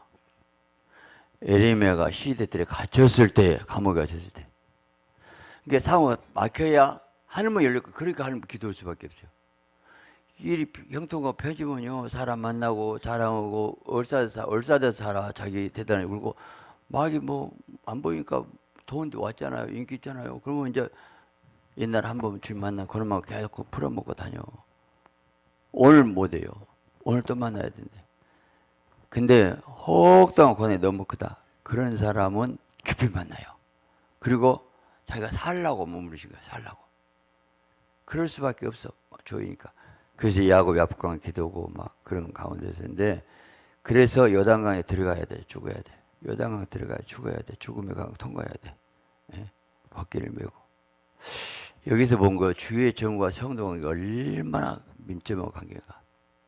에레미야가 시대들에 갇혔을 때 감옥에 갇혔을 때 그러니까 상황이 막혀야 하늘문 열리고 그러니까 하늘문 기도할 수밖에 없죠. 일이 형통과 펴지면요 사람 만나고 자랑하고 얼싸져 얼싸져 살아 자기 대단히 울고 막이 뭐 안 보이니까 돈도 왔잖아요 인기 있잖아요. 그러면 이제 옛날 한 번 주님 만나 그런 말 계속 풀어먹고 다녀. 오늘 못해요. 오늘 또 만나야 된대. 근데 혹독한 고난이 너무 크다. 그런 사람은 깊이 만나요. 그리고 자기가 살라고 머무르신 거야. 살라고. 그럴 수밖에 없어. 조이니까. 그래서 야곱이 압국강 기도고 막 그런 가운데서인데 그래서 요단강에 들어가야 돼. 죽어야 돼. 요단강 들어가야 죽어야 돼. 죽음의 강 통과해야 돼. 예? 바퀴를 메고. 여기서 본 거 주의 정과 성도관계 얼마나 민점하고 관계가.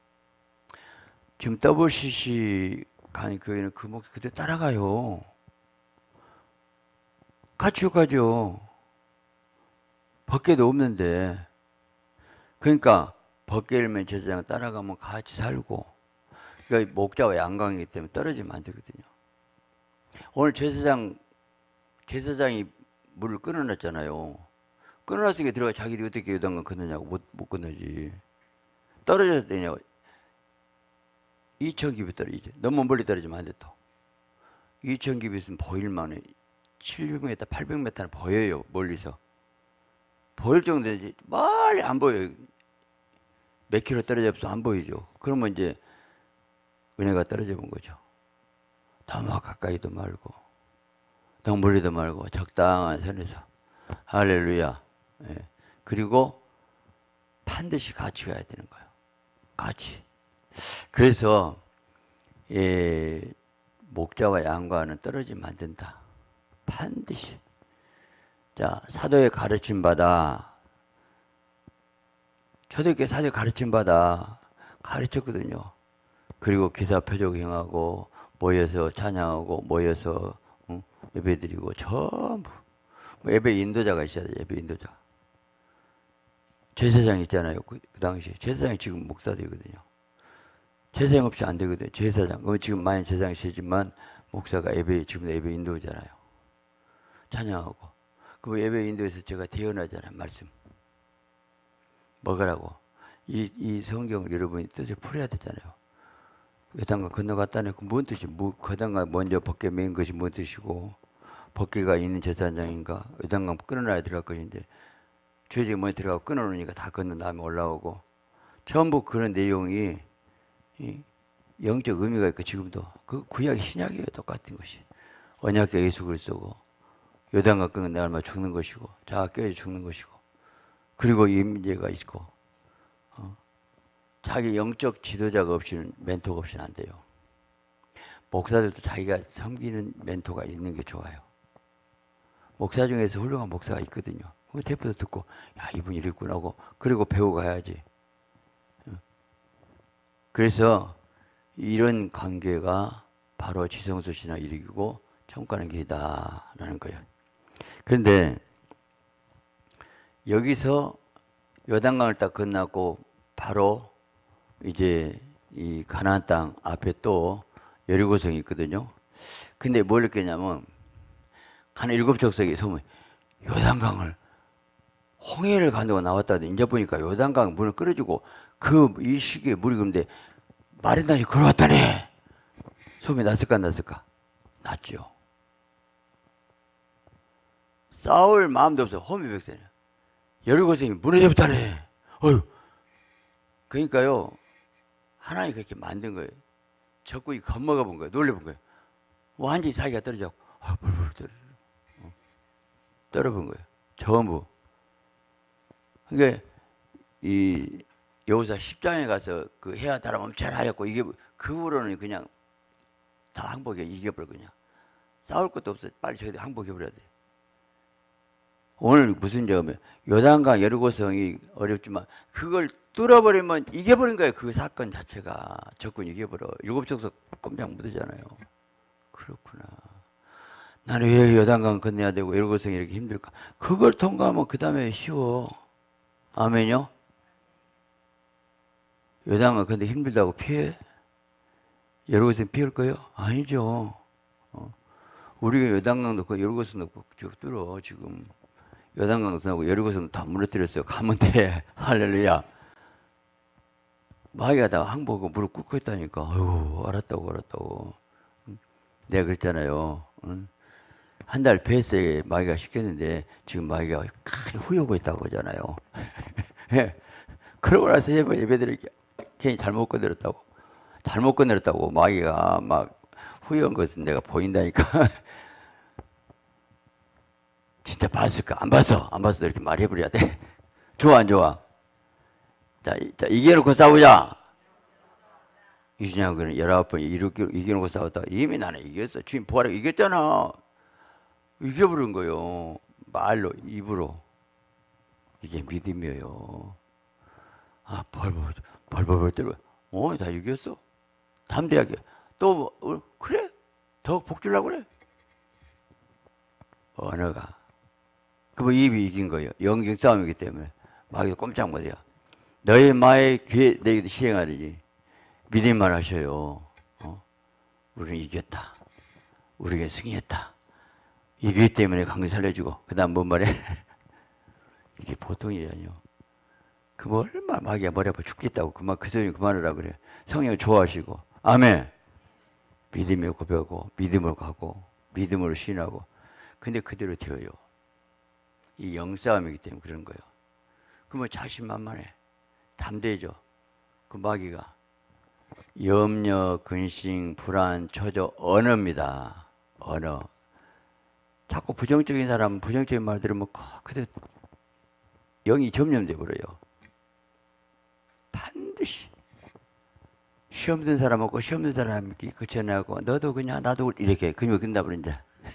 지금 더블유씨씨 가는 교회는 그 목소리 그대로 따라가요. 같이 가죠. 법궤도 없는데. 그러니까 법궤를 제사장 따라가면 같이 살고. 그러니까 목자와 양강이기 때문에 떨어지면 안 되거든요. 오늘 제사장, 제사장이 물을 끊어놨잖아요. 끊어놨으니까 들어가 자기들이 어떻게 요단강 건너냐고 못, 못 건너지. 떨어져야 되냐고. 이천 킬로미터 떨어지지. 너무 멀리 떨어지면 안 돼 또. 이천 깁이 있으면 보일만해. 칠백 미터, 팔백 미터는 보여요. 멀리서. 보일 정도인지 멀리 안 보여요. 몇 킬로 떨어져서 안 보이죠. 그러면 이제 은혜가 떨어져 본 거죠. 너무 가까이도 말고 너무 멀리도 말고 적당한 선에서. 할렐루야. 예. 그리고 반드시 같이 가야 되는 거예요. 같이. 그래서 예, 목자와 양과는 떨어지면 안 된다. 반드시. 자, 사도의 가르침 받아. 초대교회 사도의 가르침 받아 가르쳤거든요. 그리고 기사 표적 행하고 모여서 찬양하고 모여서 응? 예배드리고 전부 예배 인도자가 있어야 돼. 예배 인도자. 제사장 있잖아요. 그, 그 당시 제사장이 지금 목사들이거든요. 제사장 없이 안 되거든요. 제사장. 그럼 지금 많이 제사장이시지만 목사가 예배 지금 예배 인도잖아요. 찬양하고. 그 예배 인도에서 제가 대언하잖아요. 말씀. 먹으라고. 이, 이 성경을 여러분이 뜻을 풀어야 되잖아요. 요단강 건너갔다네. 그 뭔 뜻이? 뭐, 요단강 먼저 벗게 맨 것이 뭔 뜻이고, 벗게가 있는 제사장인가? 요단강 끊어놔야 들어갈 것인데, 죄지 먼저 들어가고 끊어놓으니까 다 건넌 다음에 올라오고, 전부 그런 내용이 이, 영적 의미가 있고, 지금도. 그 구약이 신약이에요. 똑같은 것이. 언약계 예수 그리스도고, 요단강 끊은 내 얼마 죽는 것이고, 자가 깨져 죽는 것이고, 그리고 임재가 있고, 어. 자기 영적 지도자가 없이는 멘토가 없이는 안 돼요. 목사들도 자기가 섬기는 멘토가 있는 게 좋아요. 목사 중에서 훌륭한 목사가 있거든요. 그 대표도 듣고 야 이분 이랬구나 하고 그리고 배우고 가야지. 그래서 이런 관계가 바로 지성소 신앙 일으키고 천국가는 길이다라는 거예요. 그런데 여기서 요단강을 딱 건너고 바로 이제 이 가나안 땅 앞에 또 여리고성이 있거든요. 근데 뭘 느꼈냐면 가나 일곱 족속이 소문 요단강을 홍해를 건너고 나왔다더니 이제 보니까 요단강 문을 끌어주고 그 이 시기에 물이 그런데 마린단이 걸어왔다네. 소문이 났을까 안 났을까? 났죠. 싸울 마음도 없어. 호미 백성이야. 여리고성이 무너졌다네. 어휴. 그러니까요. 하나님이 그렇게 만든 거예요. 적군이 겁먹어 본 거예요. 놀려 본 거예요. 완전히 자기가 떨어져. 아, 벌벌 떨어. 어. 떨어본 거예요. 전부. 그러니까 이 여호수아 십 장에 가서 그 해와 달아 멈춰라 하였고 이게 그 후로는 그냥 다 항복해 이겨버려 그냥. 싸울 것도 없어. 빨리 저희들 항복해버려야 돼. 오늘 무슨 점이에요? 요단강 여리고성이 어렵지만 그걸 뚫어버리면 이겨버린 거예요. 그 사건 자체가. 적군 이겨버려. 일곱 족속 꼼짝 못하잖아요. 그렇구나. 나는 왜 요단강 건너야 되고 여리고성이 이렇게 힘들까? 그걸 통과하면 그 다음에 쉬워. 아멘요? 요단강 근데 힘들다고 피해? 여리고성 피할 거예요? 아니죠. 어. 우리가 요단강도 그 여리고성도 뚫어 지금. 요단강도 나고 여리고성도 다 무너뜨렸어요. 가면 돼. 할렐루야. 마귀가 다 항복하고 무릎 꿇고 있다니까. 아이고 알았다고 알았다고. 내가 그랬잖아요. 한 달 뱃에 마귀가 시켰는데 지금 마귀가 크게 후회하고 있다고 하잖아요. 그러고 나서 예배드리면 괜히 잘못 건드렸다고. 잘못 건드렸다고 마귀가 막 후회한 것은 내가 보인다니까. 진짜 봤을까? 안 봤어. 안 봤어. 이렇게 말해버려야 돼. 좋아, 안 좋아? 자, 자 이겨놓고 싸우자. 이준양은 열아홉 번 이겨놓고 싸웠다가 이미 나는 이겼어. 주인 부활하고 이겼잖아. 이겨버린 거요. 말로, 입으로. 이게 믿음이에요. 아, 벌벌, 벌벌벌 떨고. 어, 다 이겼어. 담대하게. 또, 어, 그래? 더 복주려고 그래? 언어가. 그 입이 이긴 거예요. 영경 싸움이기 때문에. 마귀도 꼼짝 못해요. 너희 마의 귀에 내기도 시행하리니 믿음만 하셔요. 어? 우리는 이겼다. 우리가 승리했다. 이기기 때문에 강도 살려주고 그 다음 뭔 말해? 이게 보통 일이 아니요. 그 얼마나 마귀가 머리 아파 죽겠다고 그만 그 소리 그만하라 그래. 성령 좋아하시고 아멘. 믿음에 고백하고 믿음으로 가고 믿음으로 신하고. 근데 그대로 되어요. 이 영싸움이기 때문에 그런 거예요. 그러면 자신만만해. 담대해져. 그 마귀가. 염려, 근심, 불안, 초조, 언어입니다. 언어. 자꾸 부정적인 사람은 부정적인 말 들으면 그대 영이 점령돼 버려요. 반드시 시험 든 사람하고 시험 든 사람이 그 전하고 너도 그냥 나도 이렇게 그냥 끝나 버린다.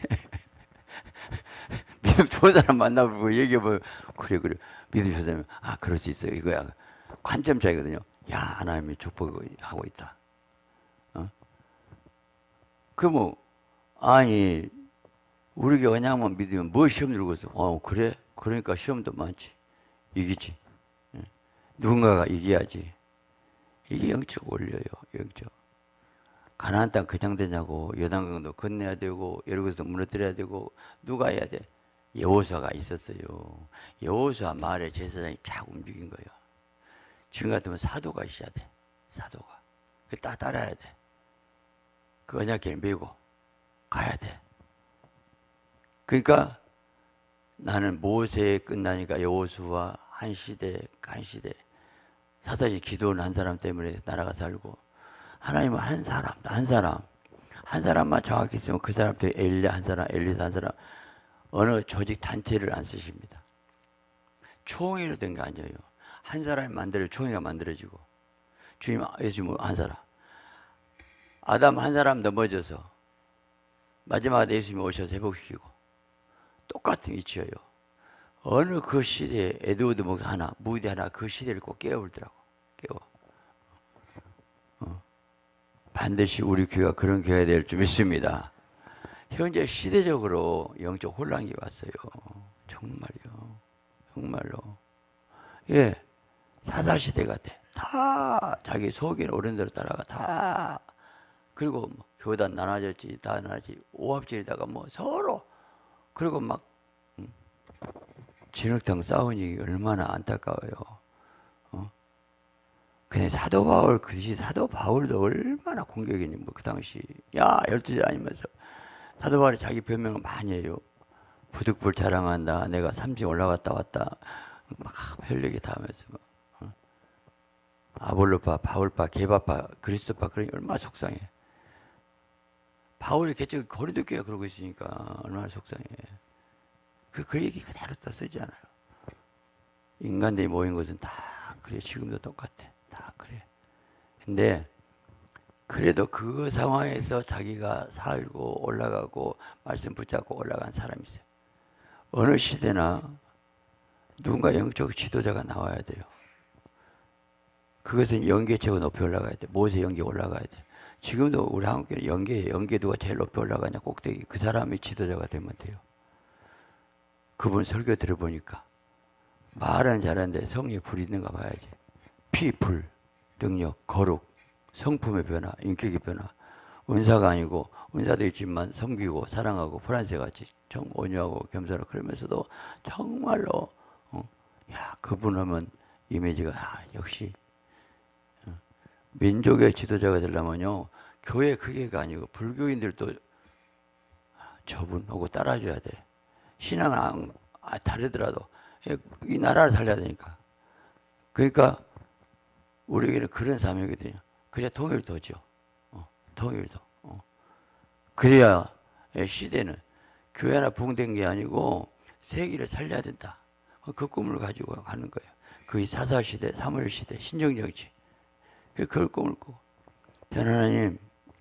믿음 좋은 사람 만나보고 얘기해보면 그래 그래 믿음 좋은 사람 아 그럴 수 있어요 이거야. 관점 차이거든요. 야 하나님이 축복하고 있다. 어? 그 뭐 아니 우리 교회 그냥만 믿으면 뭐 시험 들고 있어. 어 그래 그러니까 시험도 많지. 이기지. 예. 누군가가 이겨야지. 이게 영적 원리예요. 영적. 가나안 땅 그냥 되냐고. 요단강도 건너야 되고 여리고도 무너뜨려야 되고 누가 해야 돼? 여호수아가 있었어요. 여호수아 마을에 제사장이 쫙 움직인 거예요. 지금 같으면 사도가 있어야 돼. 사도가. 그 딱 따라야 돼. 그 언약궤를 메고 가야 돼. 그러니까 나는 모세 끝나니까 여호수아 한 시대 한 시대 사다시 기도원 한 사람 때문에 나라가 살고 하나님은 한 사람 한 사람 한 사람만 정확히 있으면 그 사람 때문에 엘리야 한 사람 엘리사 한 사람 어느 조직 단체를 안 쓰십니다. 총회로 된 게 아니에요. 한 사람이 만들어 총회가 만들어지고 주님 예수님 한 사람 아담 한 사람 넘어져서 마지막에 예수님이 오셔서 회복시키고 똑같은 이치예요. 어느 그 시대에 에드워드 목사 하나 무대 하나 그 시대를 꼭 깨워보더라고. 깨워. 어. 반드시 우리 교회가 그런 교회가 될 줄 믿습니다. 현재 시대적으로 영적 혼란이 왔어요. 정말요. 정말로. 예. 사사시대가 돼. 다 자기 속에 오른 대로 따라가 다. 그리고 뭐 교단 나눠졌지 다 나눠지 오합질에다가 뭐 서로 그리고 막 음, 진흙탕 싸우니 얼마나 안타까워요. 어? 근데 사도 바울 그 시 사도 바울도 얼마나 공격이니 뭐 그 당시 야 열두 제 아니면서 사도 바울이 자기 변명을 많이 해요. 부득불 자랑한다. 내가 삼층 올라갔다 왔다. 막 별얘기 다 하면서 뭐, 어? 아볼로파, 바울파, 게바파, 그리스도파 그러니 얼마나 속상해. 바울이 개척 고린도 교회가 그러고 있으니까 얼마나 속상해. 그, 그 얘기 그대로 또 쓰지 않아요. 인간들이 모인 것은 다 그래. 지금도 똑같아. 다 그래. 근데 그래도 그 상황에서 자기가 살고 올라가고 말씀 붙잡고 올라간 사람이 있어요. 어느 시대나 누군가 영적 지도자가 나와야 돼요. 그것은 영계체가 높이 올라가야 돼. 모세 영계 올라가야 돼. 지금도 우리 한국교회는 영계, 영계도가 제일 높이 올라가냐 꼭대기. 그 사람이 지도자가 되면 돼요. 그분 설교 들어보니까 말은 잘하는데 성령에 불이 있는가 봐야지. 피, 불, 능력, 거룩, 성품의 변화, 인격의 변화. 은사가 아니고 은사도 있지만 섬기고 사랑하고 프란스 같이 정 온유하고 겸손하고 그러면서도 정말로 어, 야 그분 하면 이미지가 아, 역시 어, 민족의 지도자가 되려면요 교회 크게가 아니고 불교인들도 저분하고 따라줘야 돼. 신앙은 아, 다르더라도 이 나라를 살려야 되니까. 그러니까 우리에게는 그런 사명이거든요. 그래야 통일도 오죠. 어, 통일도. 어. 그래야 시대는 교회 하나 붕된 게 아니고 세계를 살려야 된다. 그 꿈을 가지고 가는 거예요. 그게 사사시대, 사무엘시대, 신정정치. 그걸 꿈을 꾸고. 하나님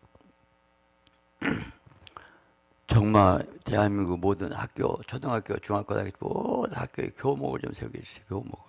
정말 대한민국 모든 학교, 초등학교, 중학교, 모든 학교에 교목을 좀 세우게 해주세요. 교목을.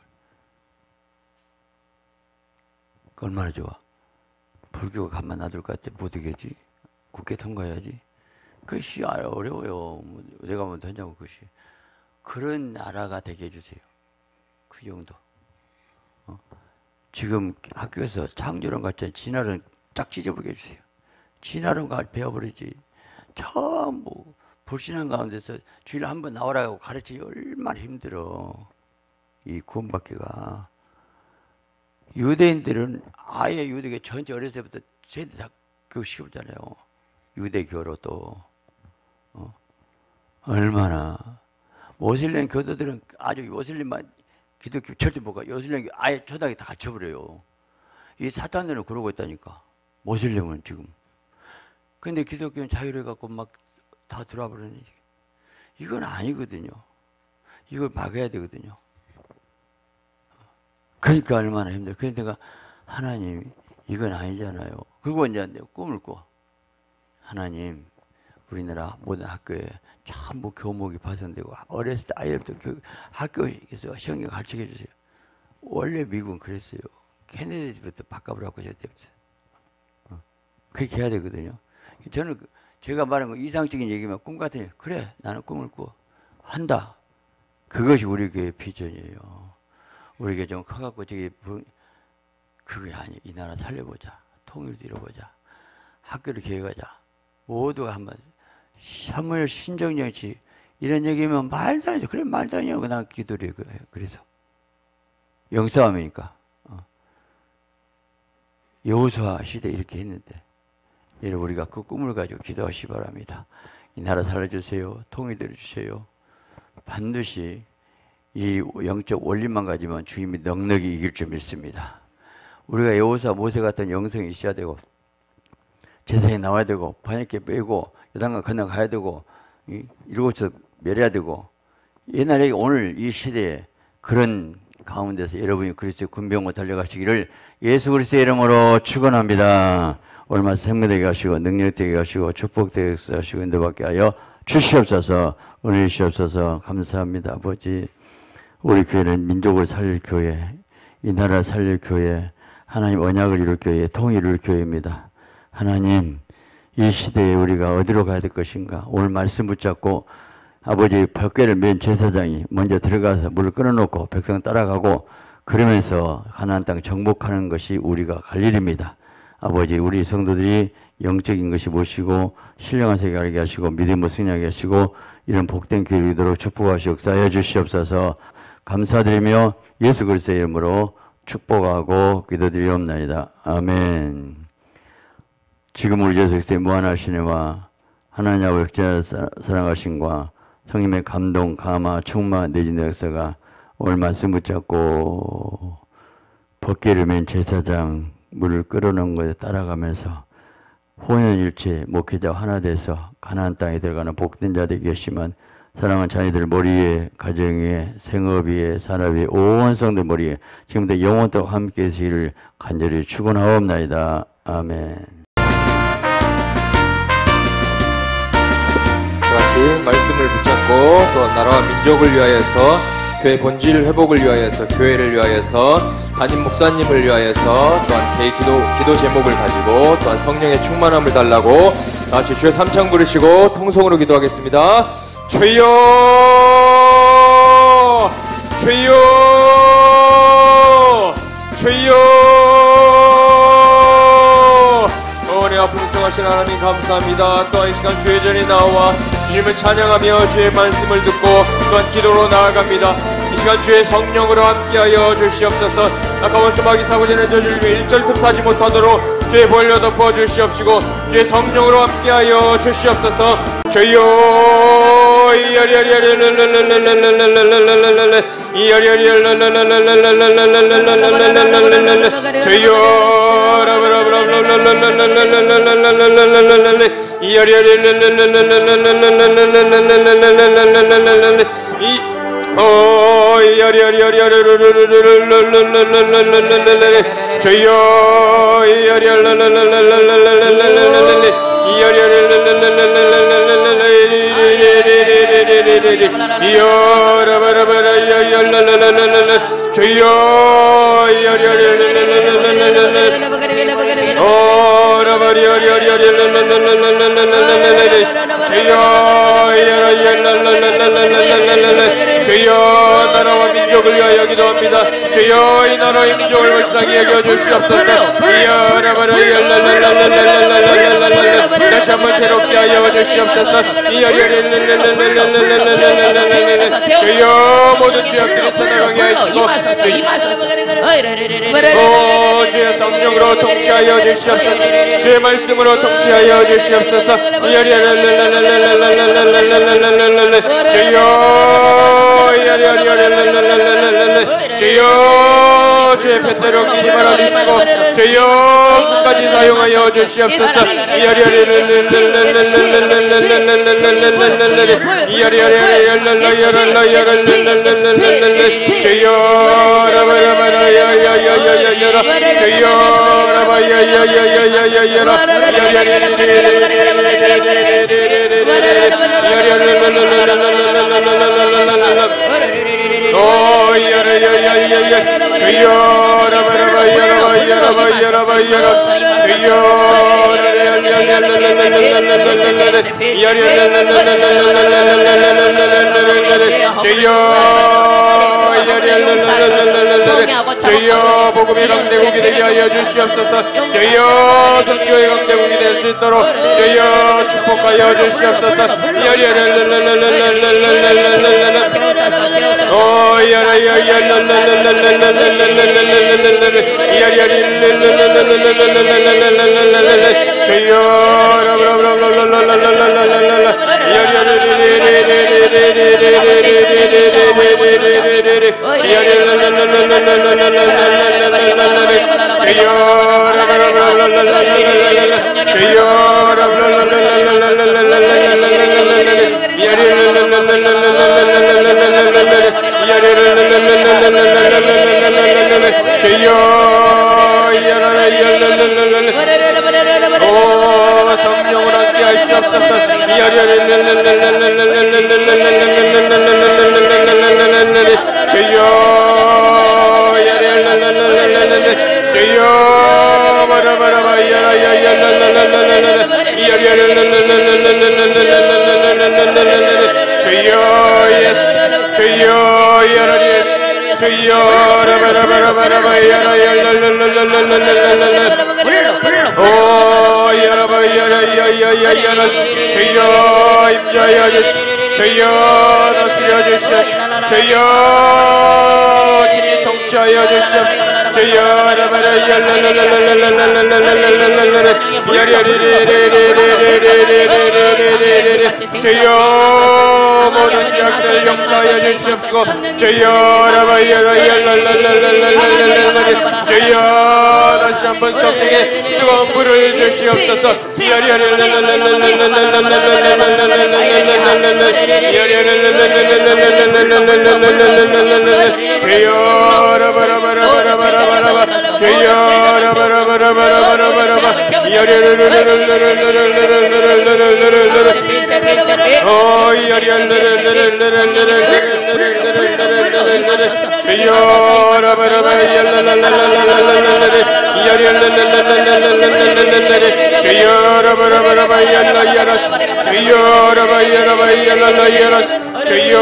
그 얼마나 좋아. 불교가 가만 놔둘 것 같아. 못 이겨지. 국회 통과해야지. 그것이 어려워요. 내가 뭐 되냐고 그것이. 그런 나라가 되게 해주세요. 그 정도. 어? 지금 학교에서 창조론 같이 진화론 쫙 찢어버리게 해주세요. 진화론가 배워버리지. 전부 불신한 가운데서 주일 한번 나오라고 가르치기 얼마나 힘들어. 이 구원받기가. 유대인들은 아예 유대교 전체 어렸을 때부터 쟤들 다 교육 시키잖아요. 유대교로 또 어? 얼마나 모슬렘 교도들은 아주 모슬렘만 기독교 절대 못 가. 모슬렘 아예 초등학교 다 갇혀버려요. 이 사탄들은 그러고 있다니까. 모슬렘은 지금. 근데 기독교는 자유해갖고 막 다 들어와 버리니 이건 아니거든요. 이걸 막아야 되거든요. 그러니까 얼마나 힘들어. 그래서 내가 하나님 이건 아니잖아요. 그리고 이제 내 꿈을 꿔. 하나님 우리나라 모든 학교에 전부 교목이 파손되고 어렸을 때 아이부터 교, 학교에서 성경 가르치게 해주세요. 원래 미국은 그랬어요. 케네디부터 바꿔보라고 저때부터. 어. 그렇게 해야 되거든요. 저는 제가 말한 거 이상적인 얘기면 꿈 같으니 그래 나는 꿈을 꿔 한다. 그것이 우리 교회의 비전이에요. 우리 교회 좀 커갖고 저기 그게 아니. 이 나라 살려보자. 통일도 이뤄보자. 학교를 계획하자. 모두가 한번 사무엘 신정정치 이런 얘기면 말도 안 해. 그래 말도 안 하고 난 기도를 해요. 그래서 영싸움이니까 어. 여호수아 시대 이렇게 했는데 여러분 우리가 그 꿈을 가지고 기도하시기 바랍니다. 이 나라 살려주세요. 통일도 해주세요. 반드시 이 영적 원리만 가지면 주님이 넉넉히 이길 줄 믿습니다. 우리가 여호수아 모세 같은 영성이 있어야 되고 제사에 나와야 되고 반역계 빼고 요단강 건너가야 되고 일곱서 멸해야 되고 옛날에 오늘 이 시대에 그런 가운데서 여러분이 그리스도의 군병으로 달려가시기를 예수 그리스도의 이름으로 축원합니다. 얼마 생명되게 하시고 능력되게 하시고 축복되게 하시고 인도받게 하여 주시옵소서. 은혜 주시옵소서. 감사합니다. 아버지 우리 교회는 민족을 살릴 교회, 이 나라를 살릴 교회, 하나님 언약을 이룰 교회, 통일을 이룰 교회입니다. 하나님 이 시대에 우리가 어디로 가야 될 것인가. 오늘 말씀 붙잡고 아버지 벽계를 맨 제사장이 먼저 들어가서 물을 끊어놓고 백성 따라가고 그러면서 가나안 땅 정복하는 것이 우리가 갈 일입니다. 아버지 우리 성도들이 영적인 것이 무엇이고 신령한 세계 알게 하시고 믿음을 승리하게 하시고 이런 복된 교회를 이루도록 축복하시 역사하여 주시옵소서. 감사드리며 예수 그리스도의 이름으로 축복하고 기도드리옵나이다. 아멘. 지금 우리 예수 그리스도의 무한하시네와 하나님 아버지 역자 사랑하심과 성님의 감동, 감화, 충만, 내진의 역사가 오늘 말씀 붙잡고 법궤를 맨 제사장 물을 끌어놓은 것에 따라가면서 혼연일체 목회자 하나 돼서 가나안 땅에 들어가는 복된 자들이 계시면 사랑하는 자녀들 머리에, 가정에, 생업 위에, 산업 위에, 온 성들 머리에 지금부터 영원토록 함께 계시기를 간절히 축원하옵나이다. 아멘. 같이 말씀을 붙잡고 또한 나라와 민족을 위하여서 교회 본질 회복을 위하여서 교회를 위하여서 담임 목사님을 위하여서 또한 개인 기도, 기도 제목을 가지고 또한 성령의 충만함을 달라고 같이 주의 삼창 부르시고 통성으로 기도하겠습니다. 주여 주여 주여 은혜 앞으로 승하신 하나님 감사합니다. 또한 이 시간 주의 전에 나와 주님을 찬양하며 주의 말씀을 듣고 또한 기도로 나아갑니다. 이 시간 주의 성령으로 함께하여 주시옵소서. 아까운 수박이 사고전에 저주를 일절 틈타지 못하도록 주의 보혈로 덮어 주시옵시고 주의 성령으로 함께하여 주시옵소서. 주여 주여 나라와 민족을 위하여 기도합니다. 주여 이 나라의 민족을 불쌍히 여겨 주시옵소서. 다시 한번 새롭게 하여 주시옵소서. 주여 모든 죄악들을 떠나가게 하시고 오 주의 성령으로 통치하여 주시옵소서. 주의 말씀으로 통치하여 주시옵소서. 주여 주여 주의 편대로 끼지 말아주시고 주여 끝까지 사용하여 주시옵소서. 주여 라바라바라야야야야야야라 주여 라바야야야야야야야라 오 야라야야야야 주여 라바라바야라바야라바야라바야라 주여 주여 주여 복음의 강대국이 되게 하여 주시옵소서. 주여 선교의 강대국이 될 수 있도록 주여 축복하여 주시옵소서. 오 주여 오 성령을 함께 하시옵소서. 주여 주여 주여 예수 주여 예수 주여 오 야라바야라야야야야라 주여 임자여 주시 주여 다스려 주시옵소서. 주여 친히 통치하여 주시옵소서. 주여 라바라야라라라라라라라라라라라라라 주여 모든 죄악들 용서하여 주시옵시고 주여 라바야라야라라라라라라라라 주여 다시 한번 성령의 뜨거운 불을 주시옵소서. 주여 라바라바라바라바라바 주여 라바라바라바라바라바 오 주여 라바라바야라라라라라라라 주여 라바라바라바야라야라스 주여 라바야라바야라야라스 주여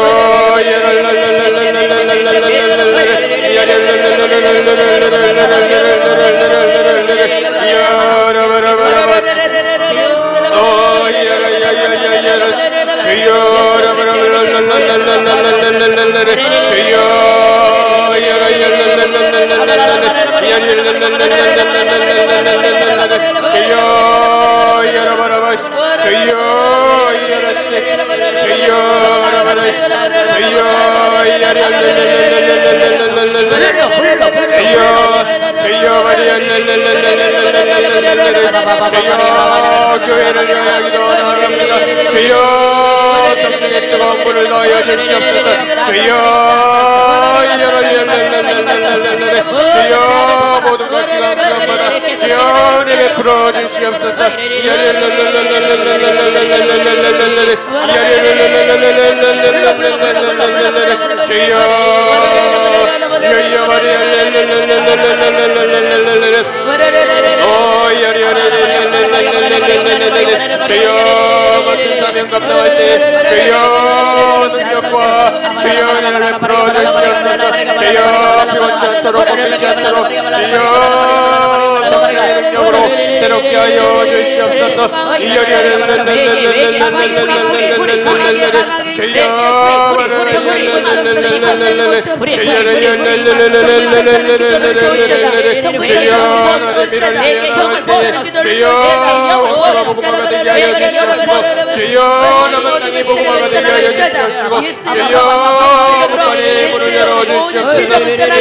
야라바라바라바스 오 야라야야야야라스 주여 라바라바라라라라라라라라 주여 야라야라라라라라라라 주여 야라바라바스 주여 야라스 주여 라바라스 주여 야라라라라라라라라 주여 주여 마리아라라라라라라라라 주여 교회를 향하기도 나갑니다. 주여 성령의 뜨거운 불을 넣어 주시옵소서. 주여 주여 모든 것 기강기강마다 주여 은혜 베풀어 주시옵소서. 주여 여여 마리아 오 주여 같은 사명 감당할 때 주여 능력과 주여 은혜를 베풀어 주시옵소서. 주여 피곤치 않도록 꺾이지 않도록 주여 성령의 능력으로 새롭게 하여 주시옵소서. 주여 왕국과 복음화가 되게 하여 주시옵시고 주여 남은 땅이 복음화가 되게 하여 주시옵시고 주여 북한의 문을 열어주시옵소서. 주여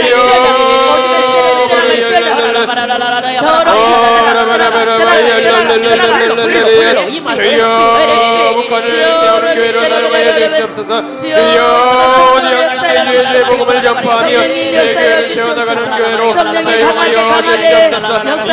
주여 북한을 깨우는 교회로 사용하여 주시옵소서. 주여 어디 한중대 예수의 복음을 전파하며 제교회를 세워나가는 교회로 사용하여 주시옵소서.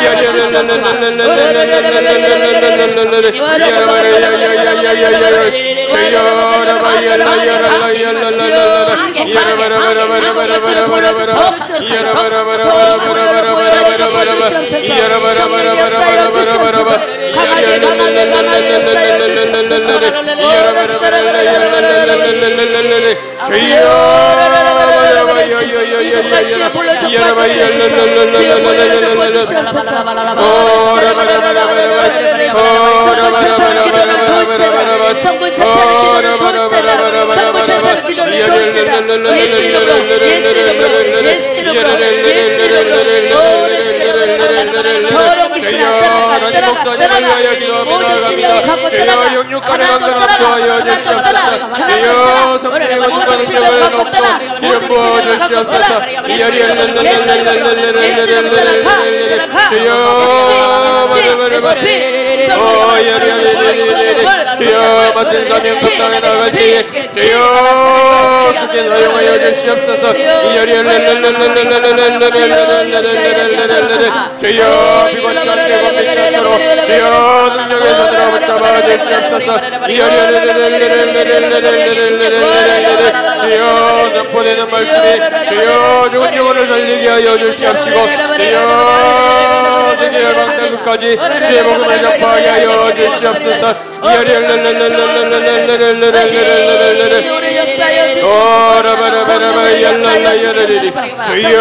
주여 맡은 사명 감당해 나갈 때에 주여 크게 사용하여 주시옵소서. 주여 비관치 않게 범죄치 않도록 주여 능력의 손으로 붙잡아 주시옵소서. 주여 선포되는 말씀이 주여 죽은 영혼을 살리게 하여 주시옵시고 주여 세계 열방당 끝까지 주의 복음을 전파하게 하여 주시옵소서. 주여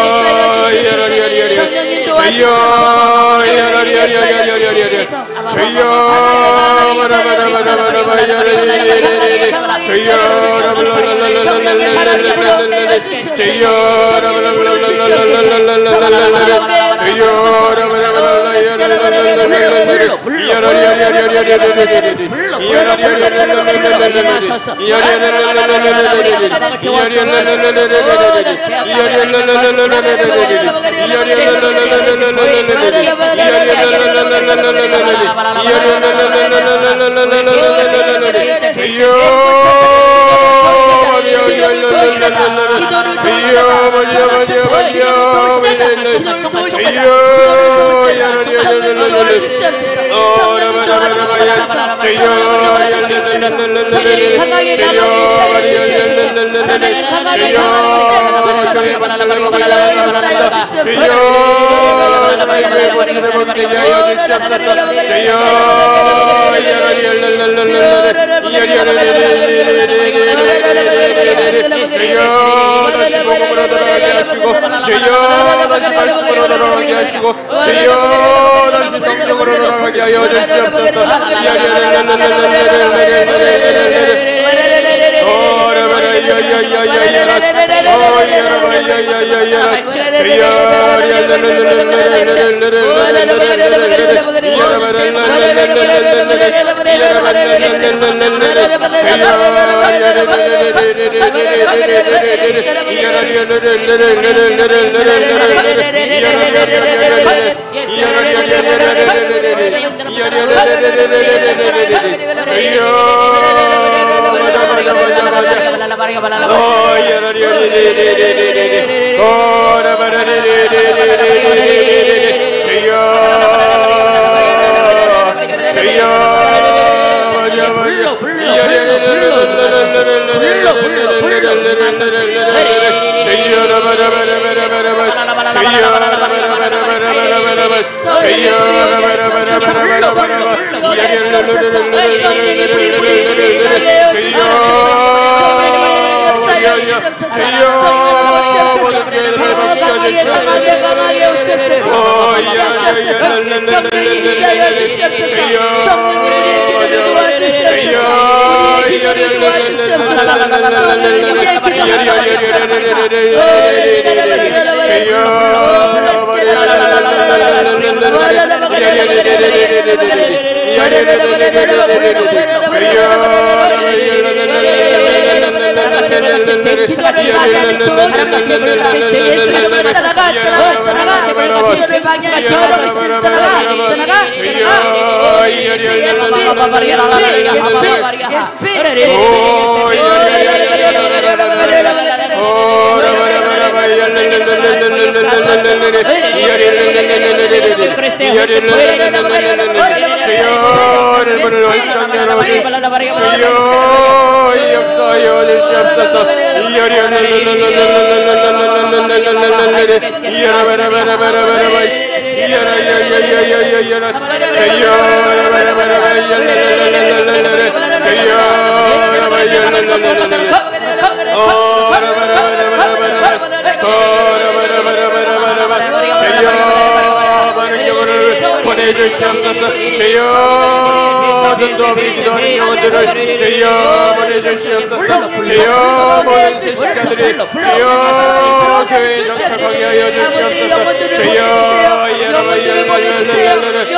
다시 복음으로 돌아가게 하시고 주여 다시 말씀으로 돌아가게 하시고 주여 다시 성령으로 돌아가게 하여 주시옵소서. 주여 모든 죄들을 강하게 강하게 오시옵소서. 함께하시옵소서. 성령님 임재하여 주시옵소서. 성령님 우리의 기도를 도와주시옵소서. 우리의 기도를 도와주시옵소서. 성령님 우리의 기도를 역사하여 주시옵소서. 보내주시옵소서. 주여 전도하며 기도하는 영혼들을 주여 보내주시옵소서. 주여 모든 세식가들이 주여 교회에 정착하게 하여 주시옵소서. 주여 여러분 열열열열열열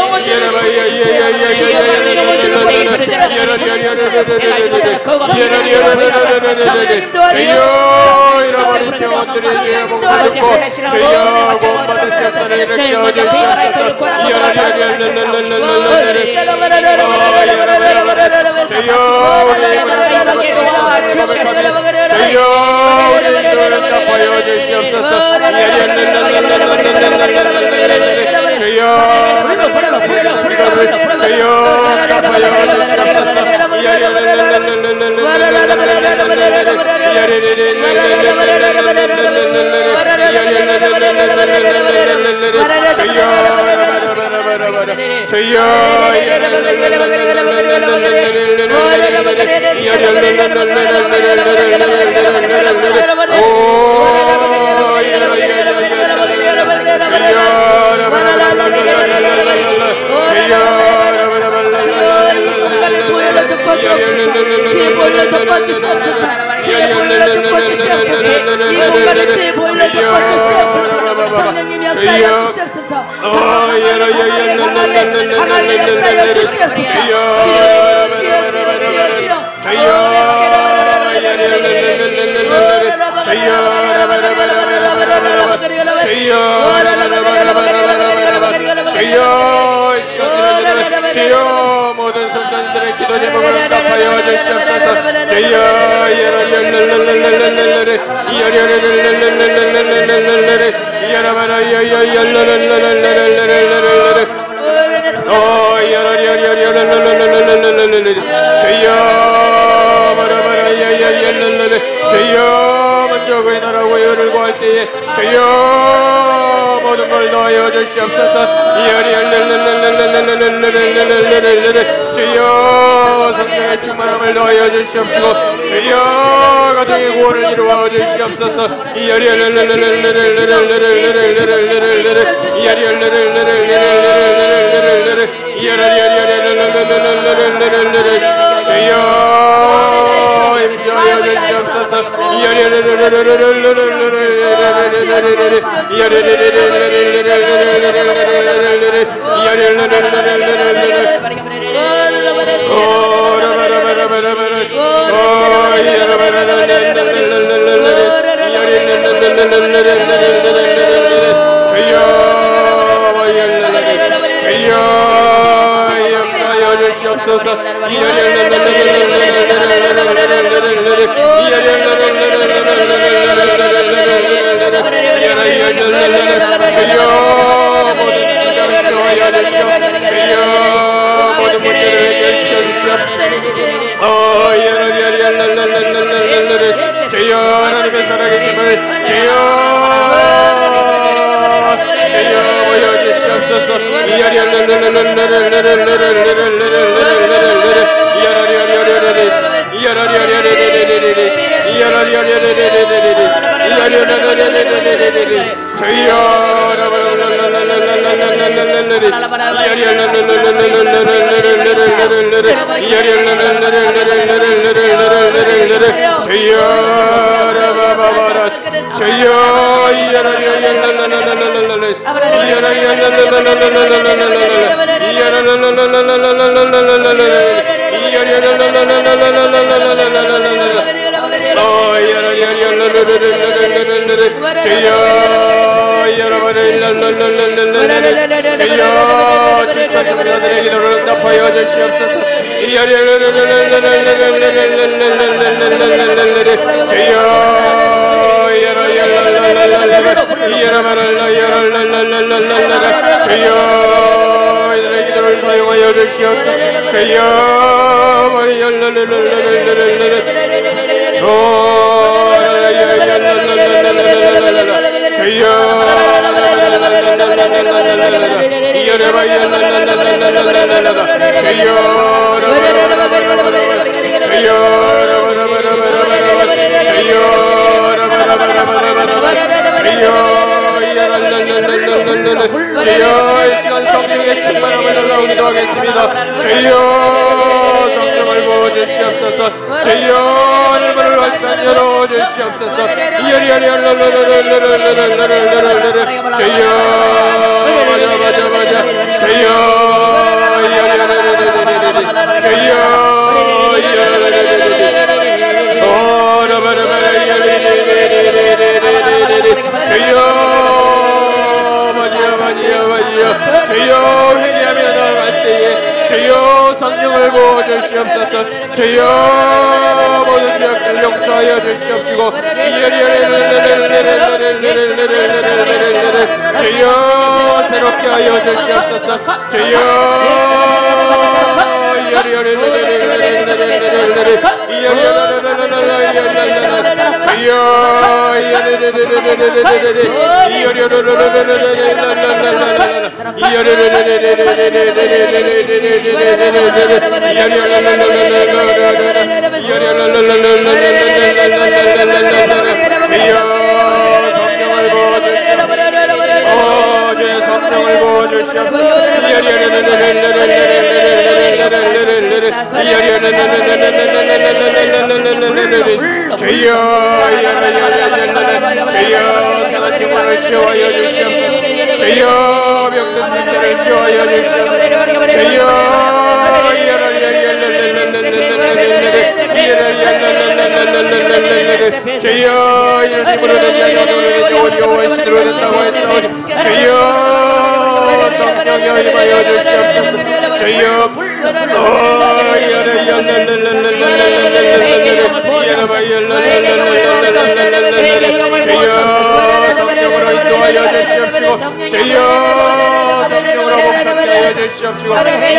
주여 잃어버린 영혼들이 주여 복을 받고 주여 구원받은 역사를 일으켜 주시옵소서. 주여 우리 주여 우리 기도를 답하여 주시옵소서. 주여 주여 답하여 주시옵소서. 주의 보혈로 덮어주시옵소서. 주의 보혈로 덮어주시옵소서. 이 공간을 주의 보혈로 덮어주시옵소서. 성령님 역사하여 주시옵소서. 강하게 강하게 강하게 역사하여 주시옵소서. 주여 주여 주여 주여 주여 주여 모든 성도님들의 기도 제목을 답하여 주시옵소서. 주여 주여 먼저 그의 나라 의를 구할 때에 주여 모든 걸 넣어여 주시옵소서. 주여 성령의 충만함을 넣어여 주시옵시고 주여 가정의 구원을 이루어 주시옵소서. 주여 임재하여 주시옵소서. 역사하여 주시옵소서. 주여 모든 질병을 치유하여 주시옵소서. 주여 모든 문제를 해결시켜 주시옵소서. 주여 하나님의 살아계심을 주여 주여 보여주시옵소서. 칠천명자들의 기도를 응답하여 주시옵소서. 주여 이들의 기도를 사용하여 주시옵소서. 주여 주여 이 시간 성령의 충만함을 날라오기도 하겠습니다. 주여 성령을 부어주시옵소서. 주여 하늘문을 활짝 열어주시옵소서. 주여 맞아 맞아 맞아 주여 주여 회개하며 나아갈 때에 주여 성령을 부어주시옵소서. 주여 모든 죄악들 용서하여 주시옵시고 주여 새롭게 하여 주시옵소서. 주여 성령을 부어주시옵소서. 주여 주여 상한 영혼을 치유하여 주시옵소서. 주여 병든 문제를 치유하여 주시옵소서. 주여 주여 이름으로 되지 않는 좋은 여호와시로 된다고 했사오니 주여 성령여 임하여 주시옵소서. 주여 주여 성령으로 인도하여 주시옵시고 주여 성령으로 목사케 하여 주시옵시고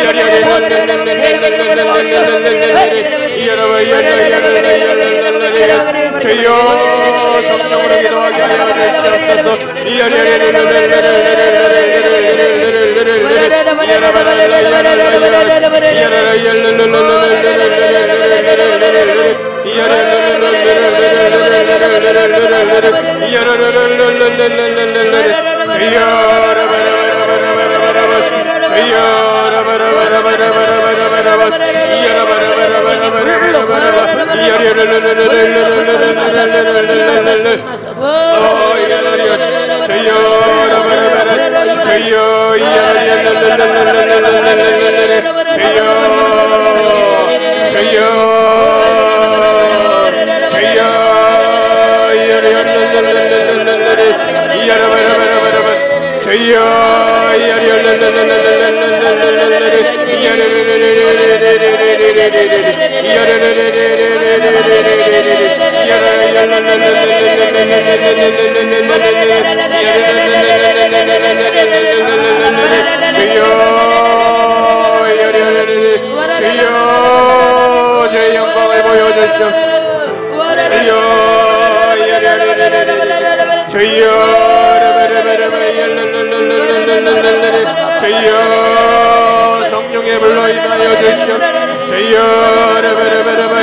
주여 성령으로 기도하게 하여 주시옵소서. 주의 영광을 보여주시옵소서. 주여 주여 성령의 불로 인하여 주시옵소서. 주여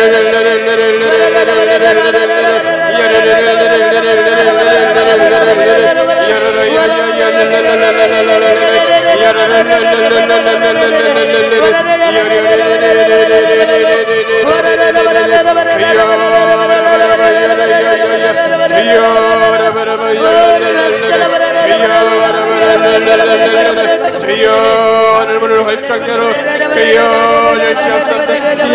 주여 하늘문을 활짝 열어 주여 주시옵소서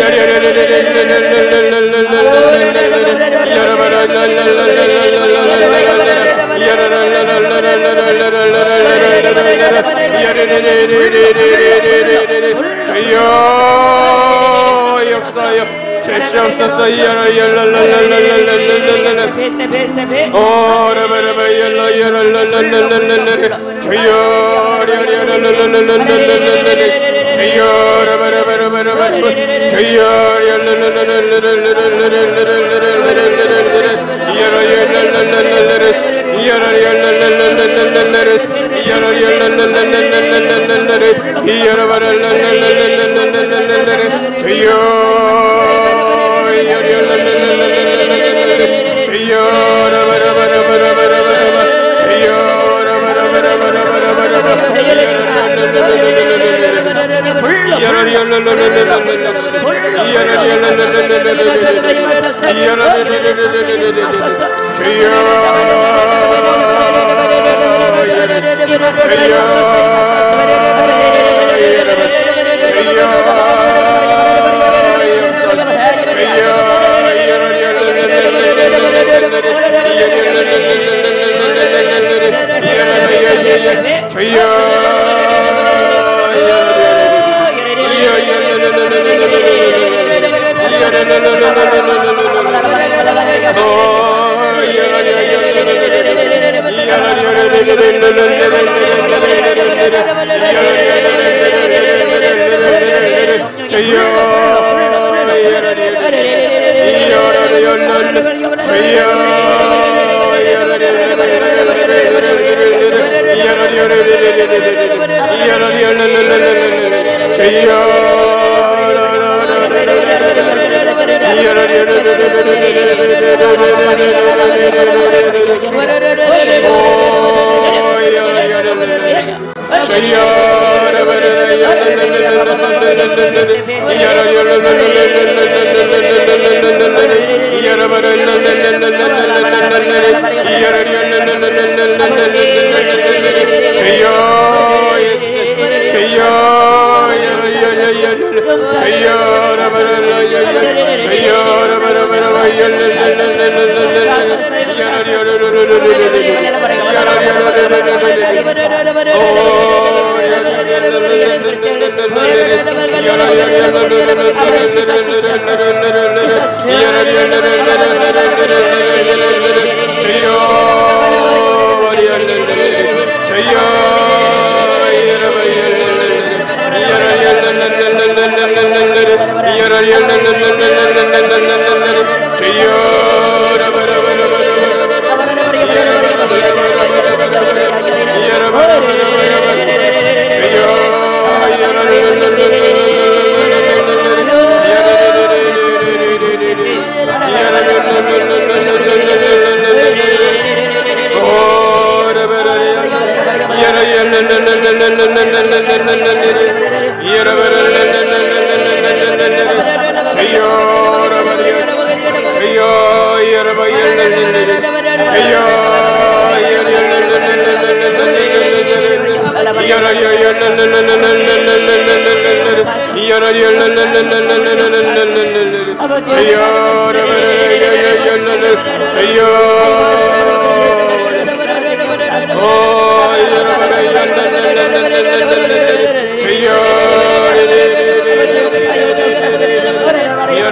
주여 역사여 주시옵소서 오라바라바 열라 열랄랄랄랄랄랄 주여 주여 라바라바라바라바 주여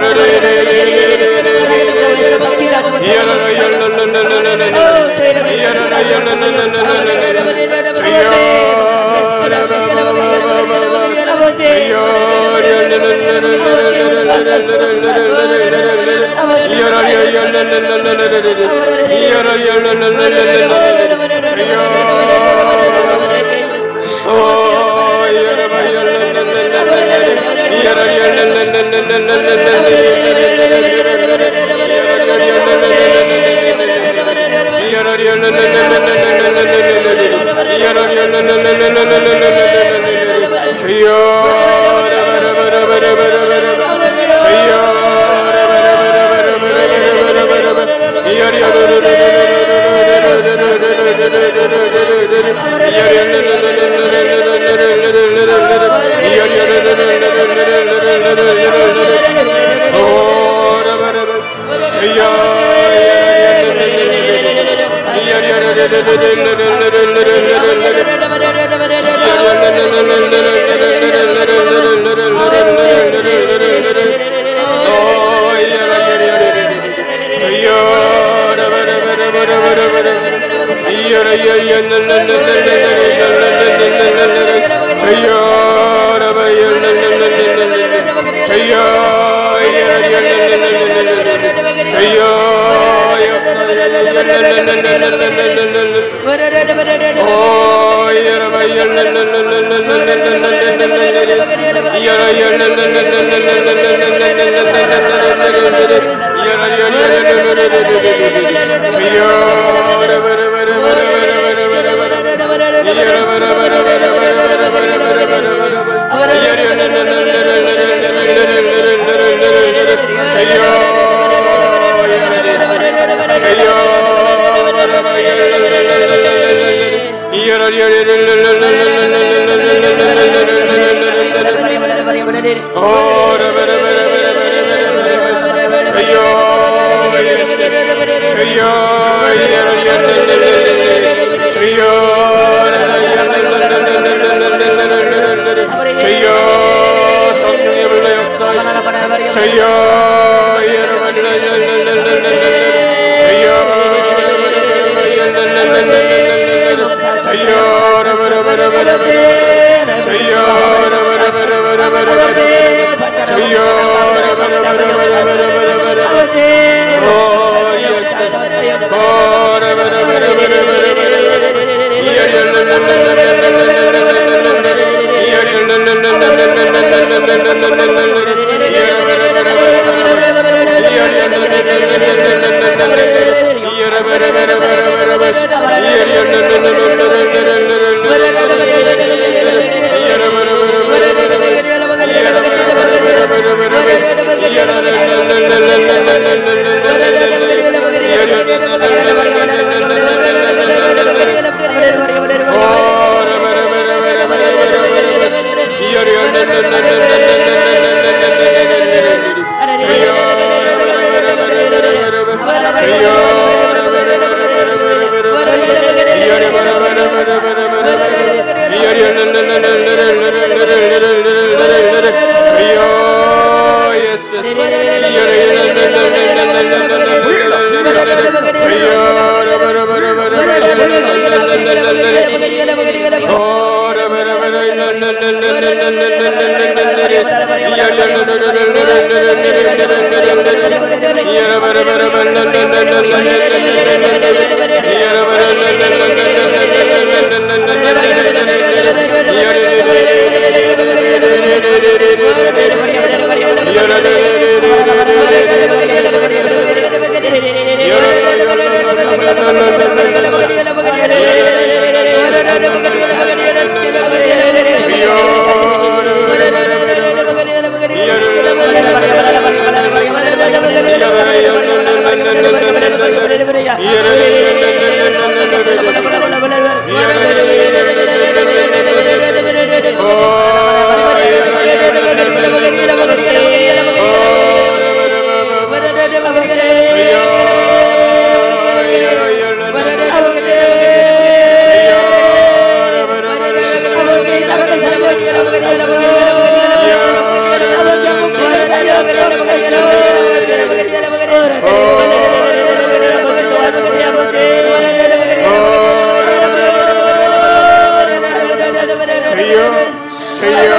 Yo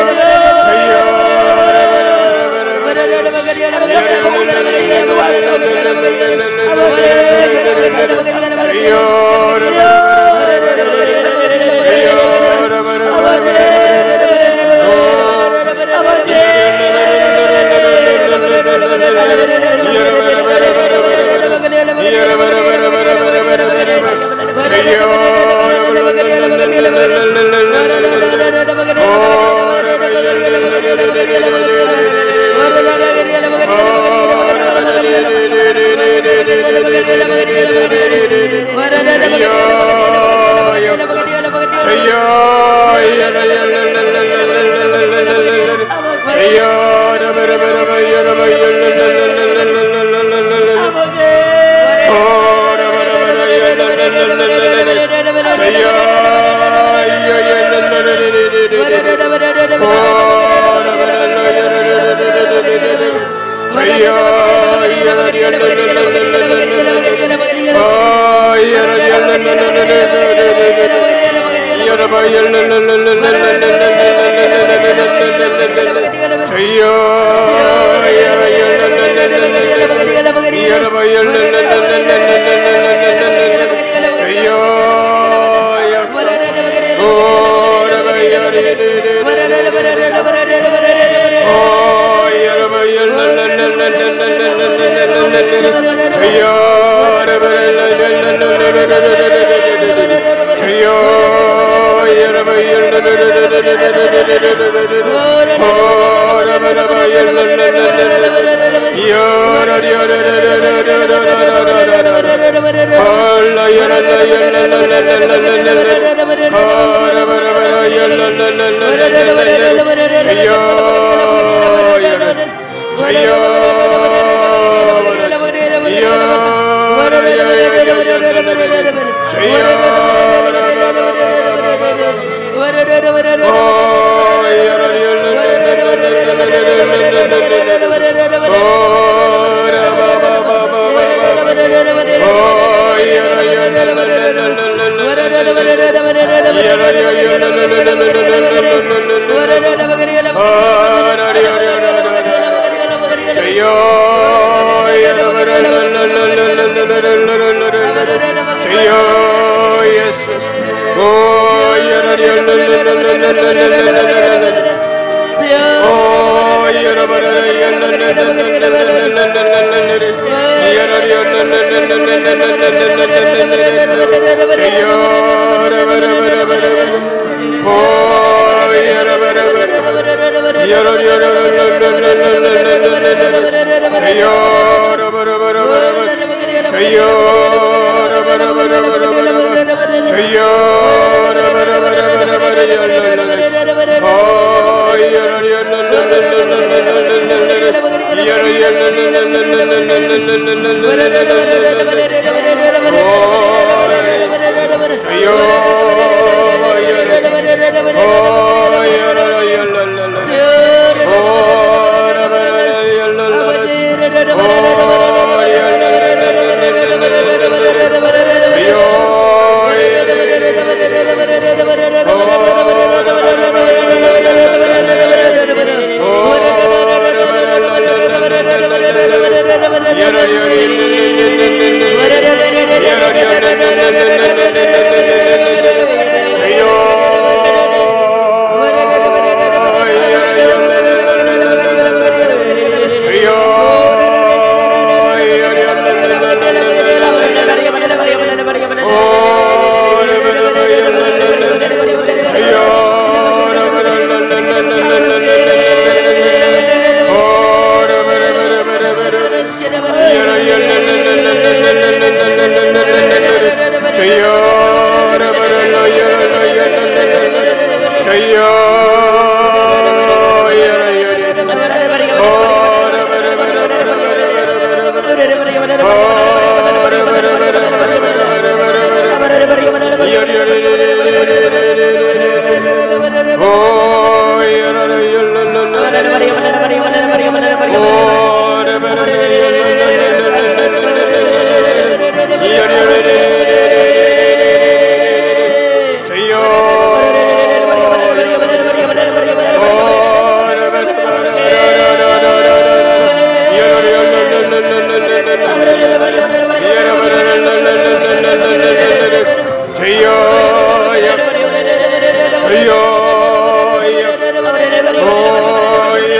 Oh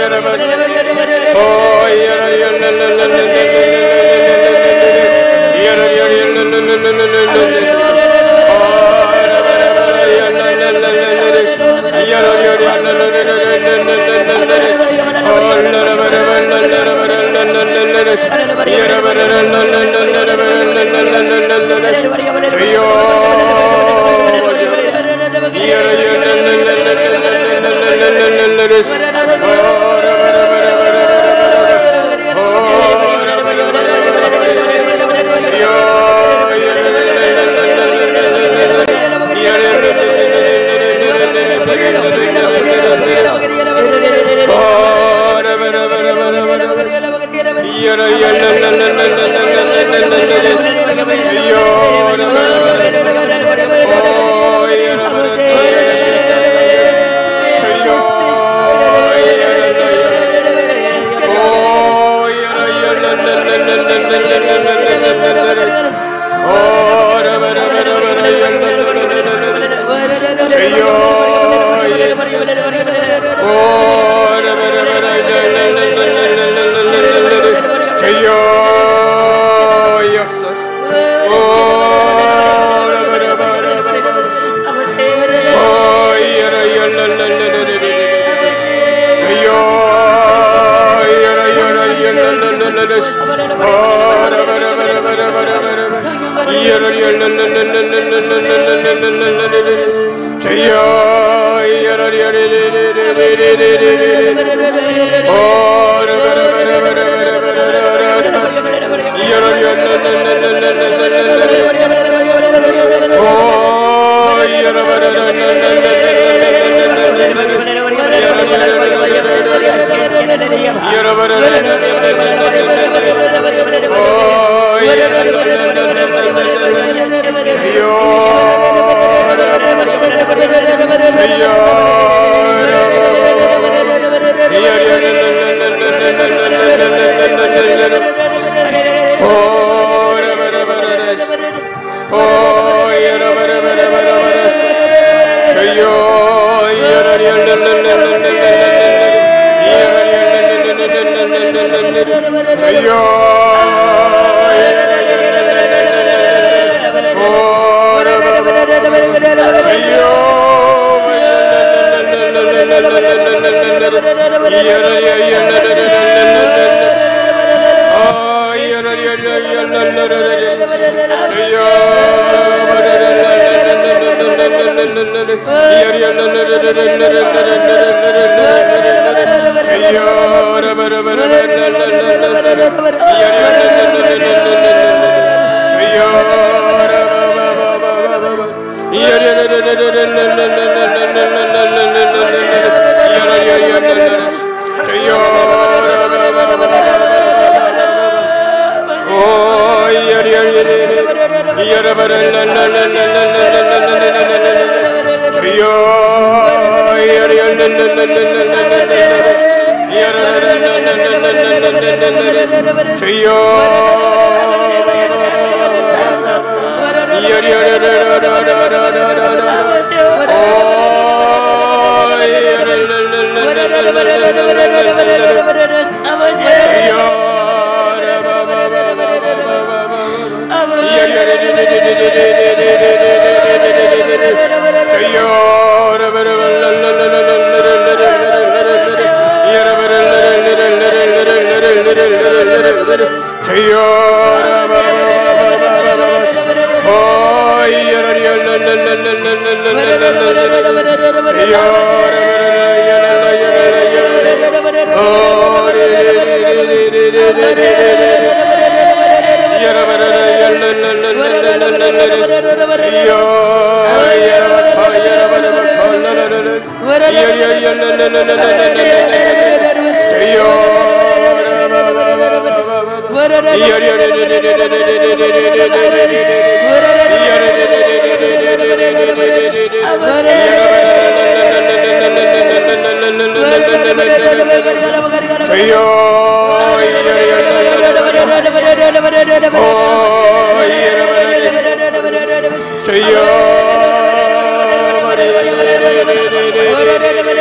Jaya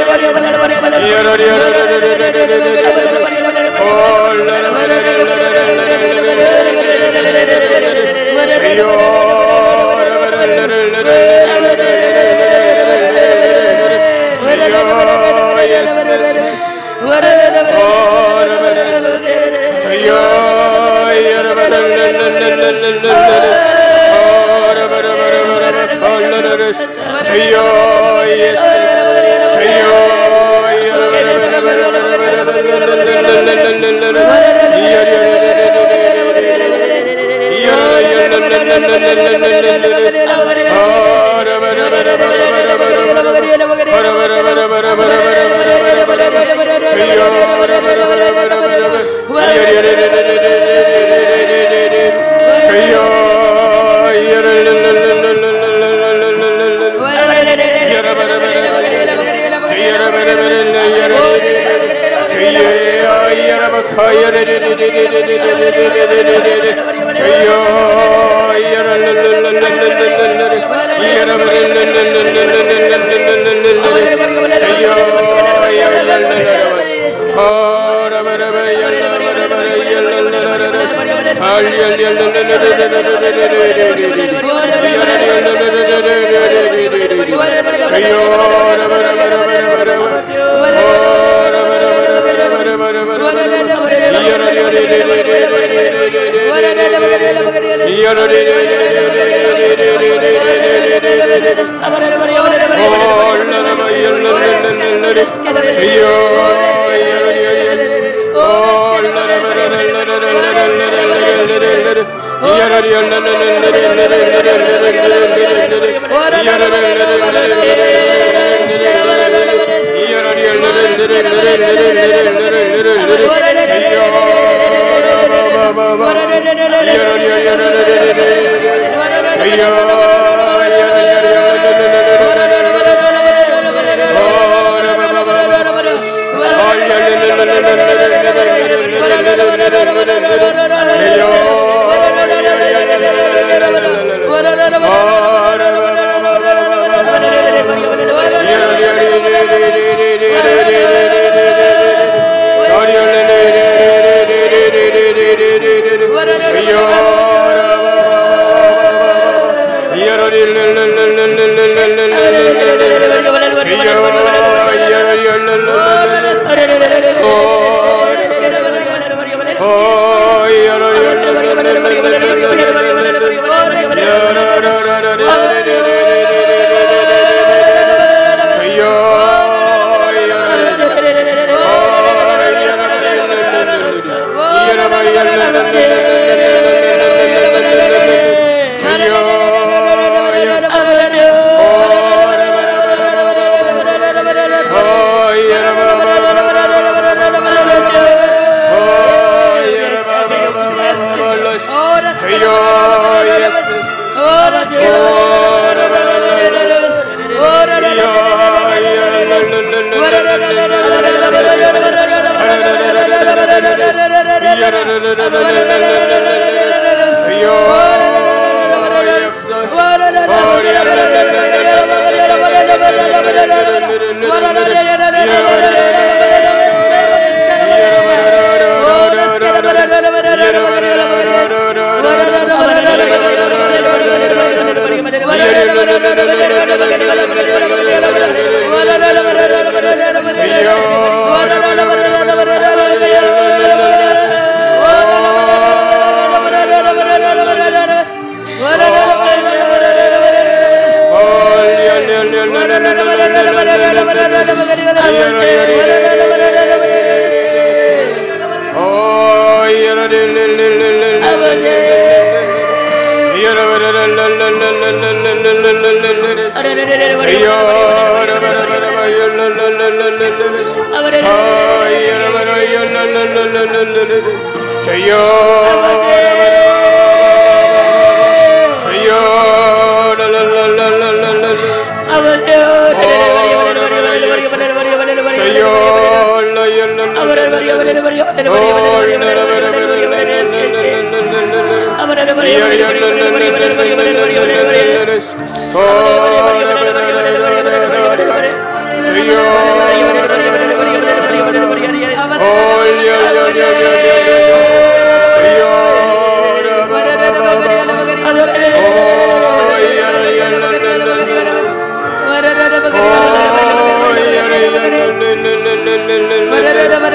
Oh,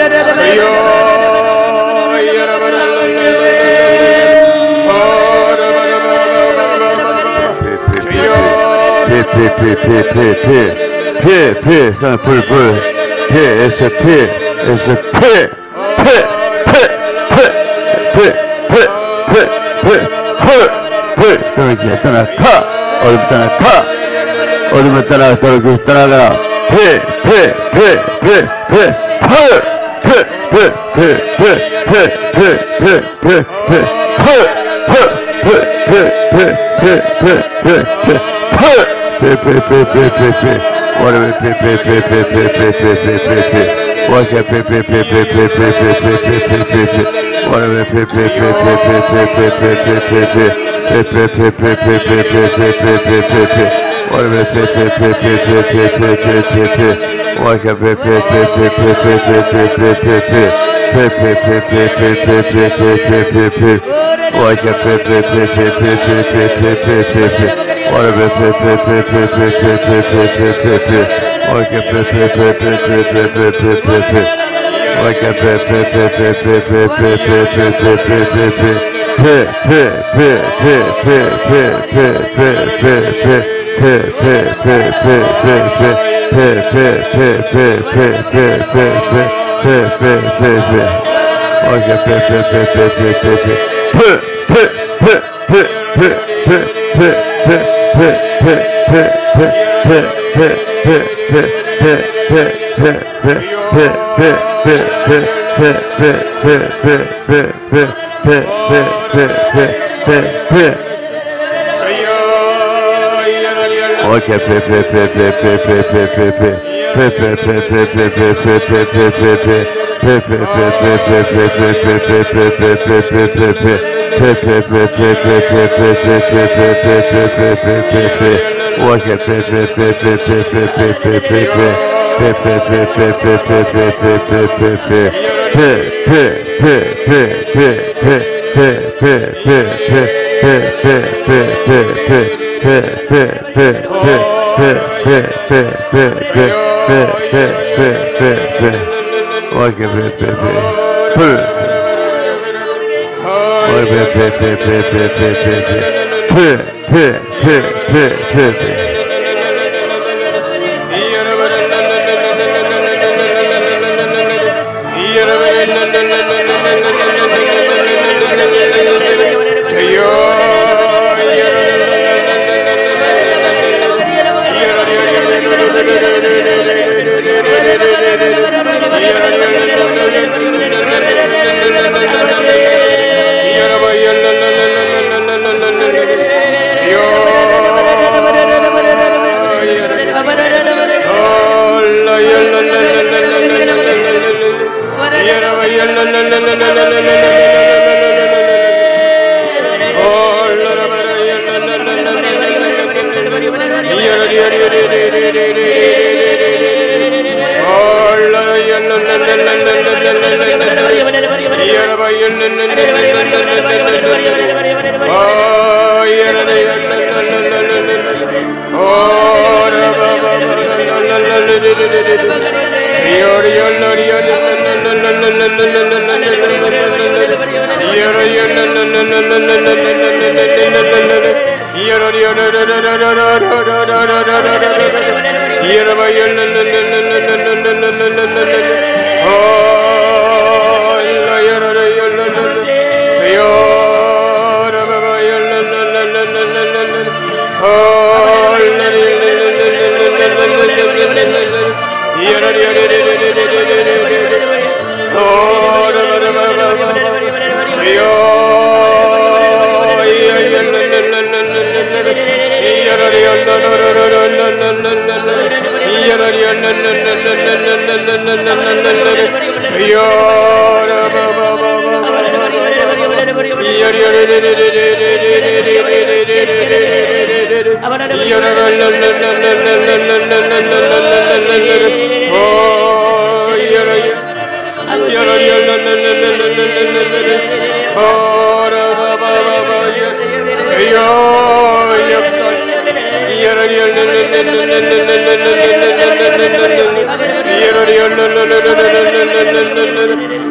피피피피피피피피 불불 피 에스 피 에스 피피피피피피피피피 그렇게 떠나가 어둠 떠나가 어둠을 떠나가 그렇게 떠나가 Yara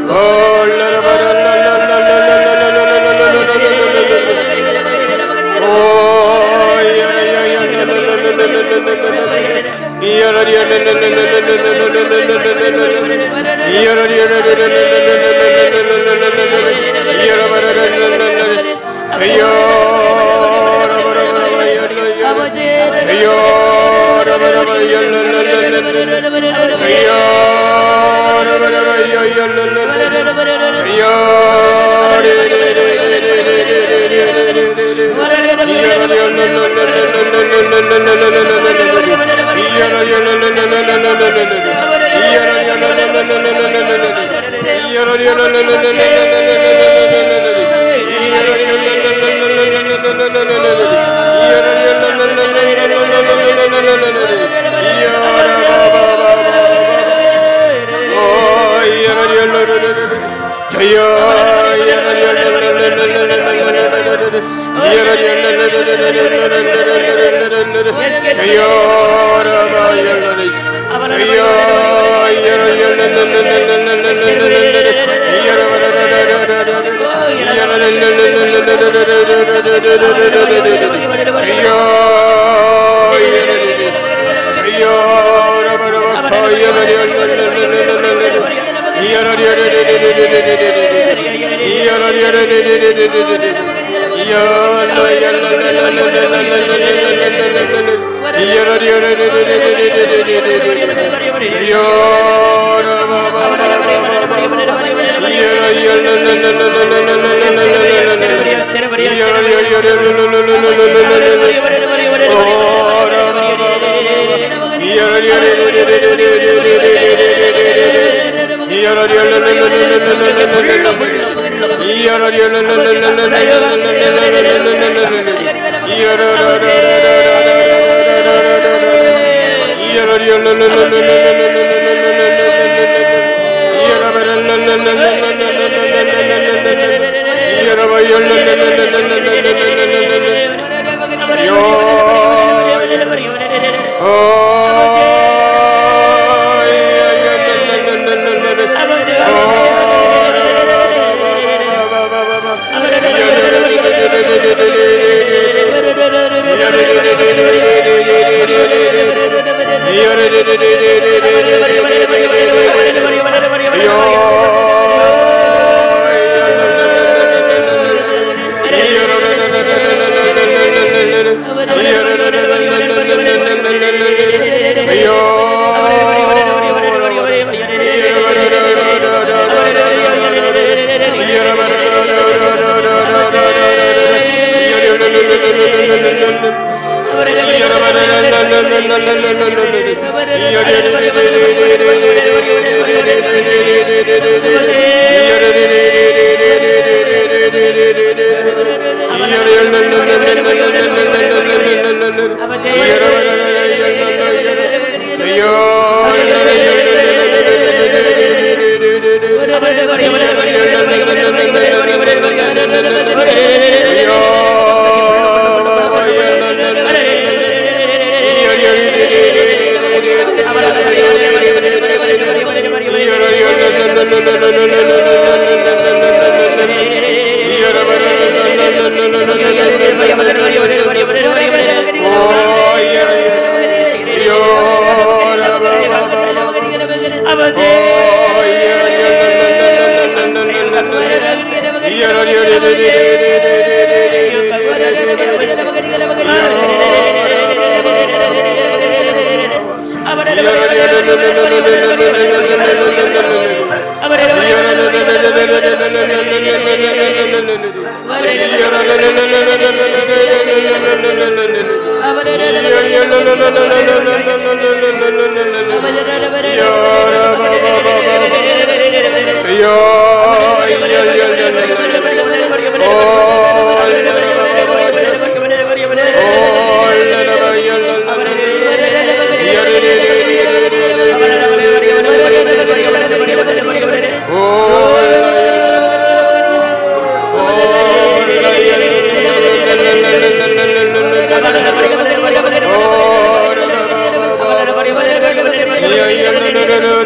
Oh,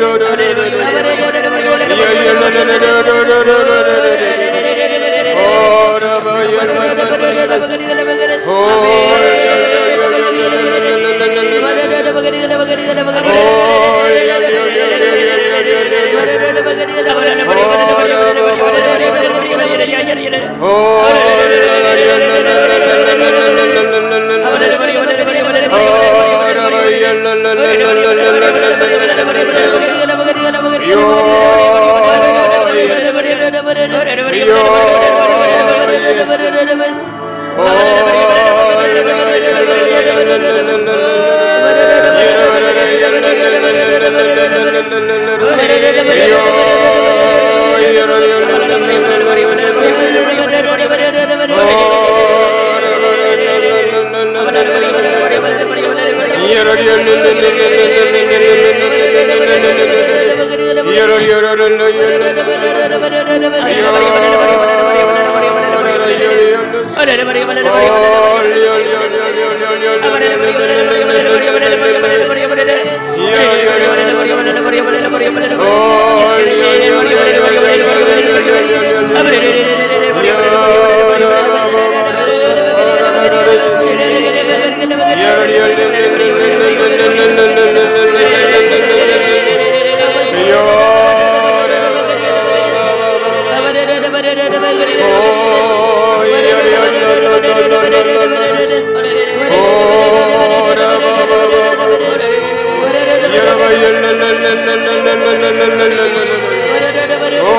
Oh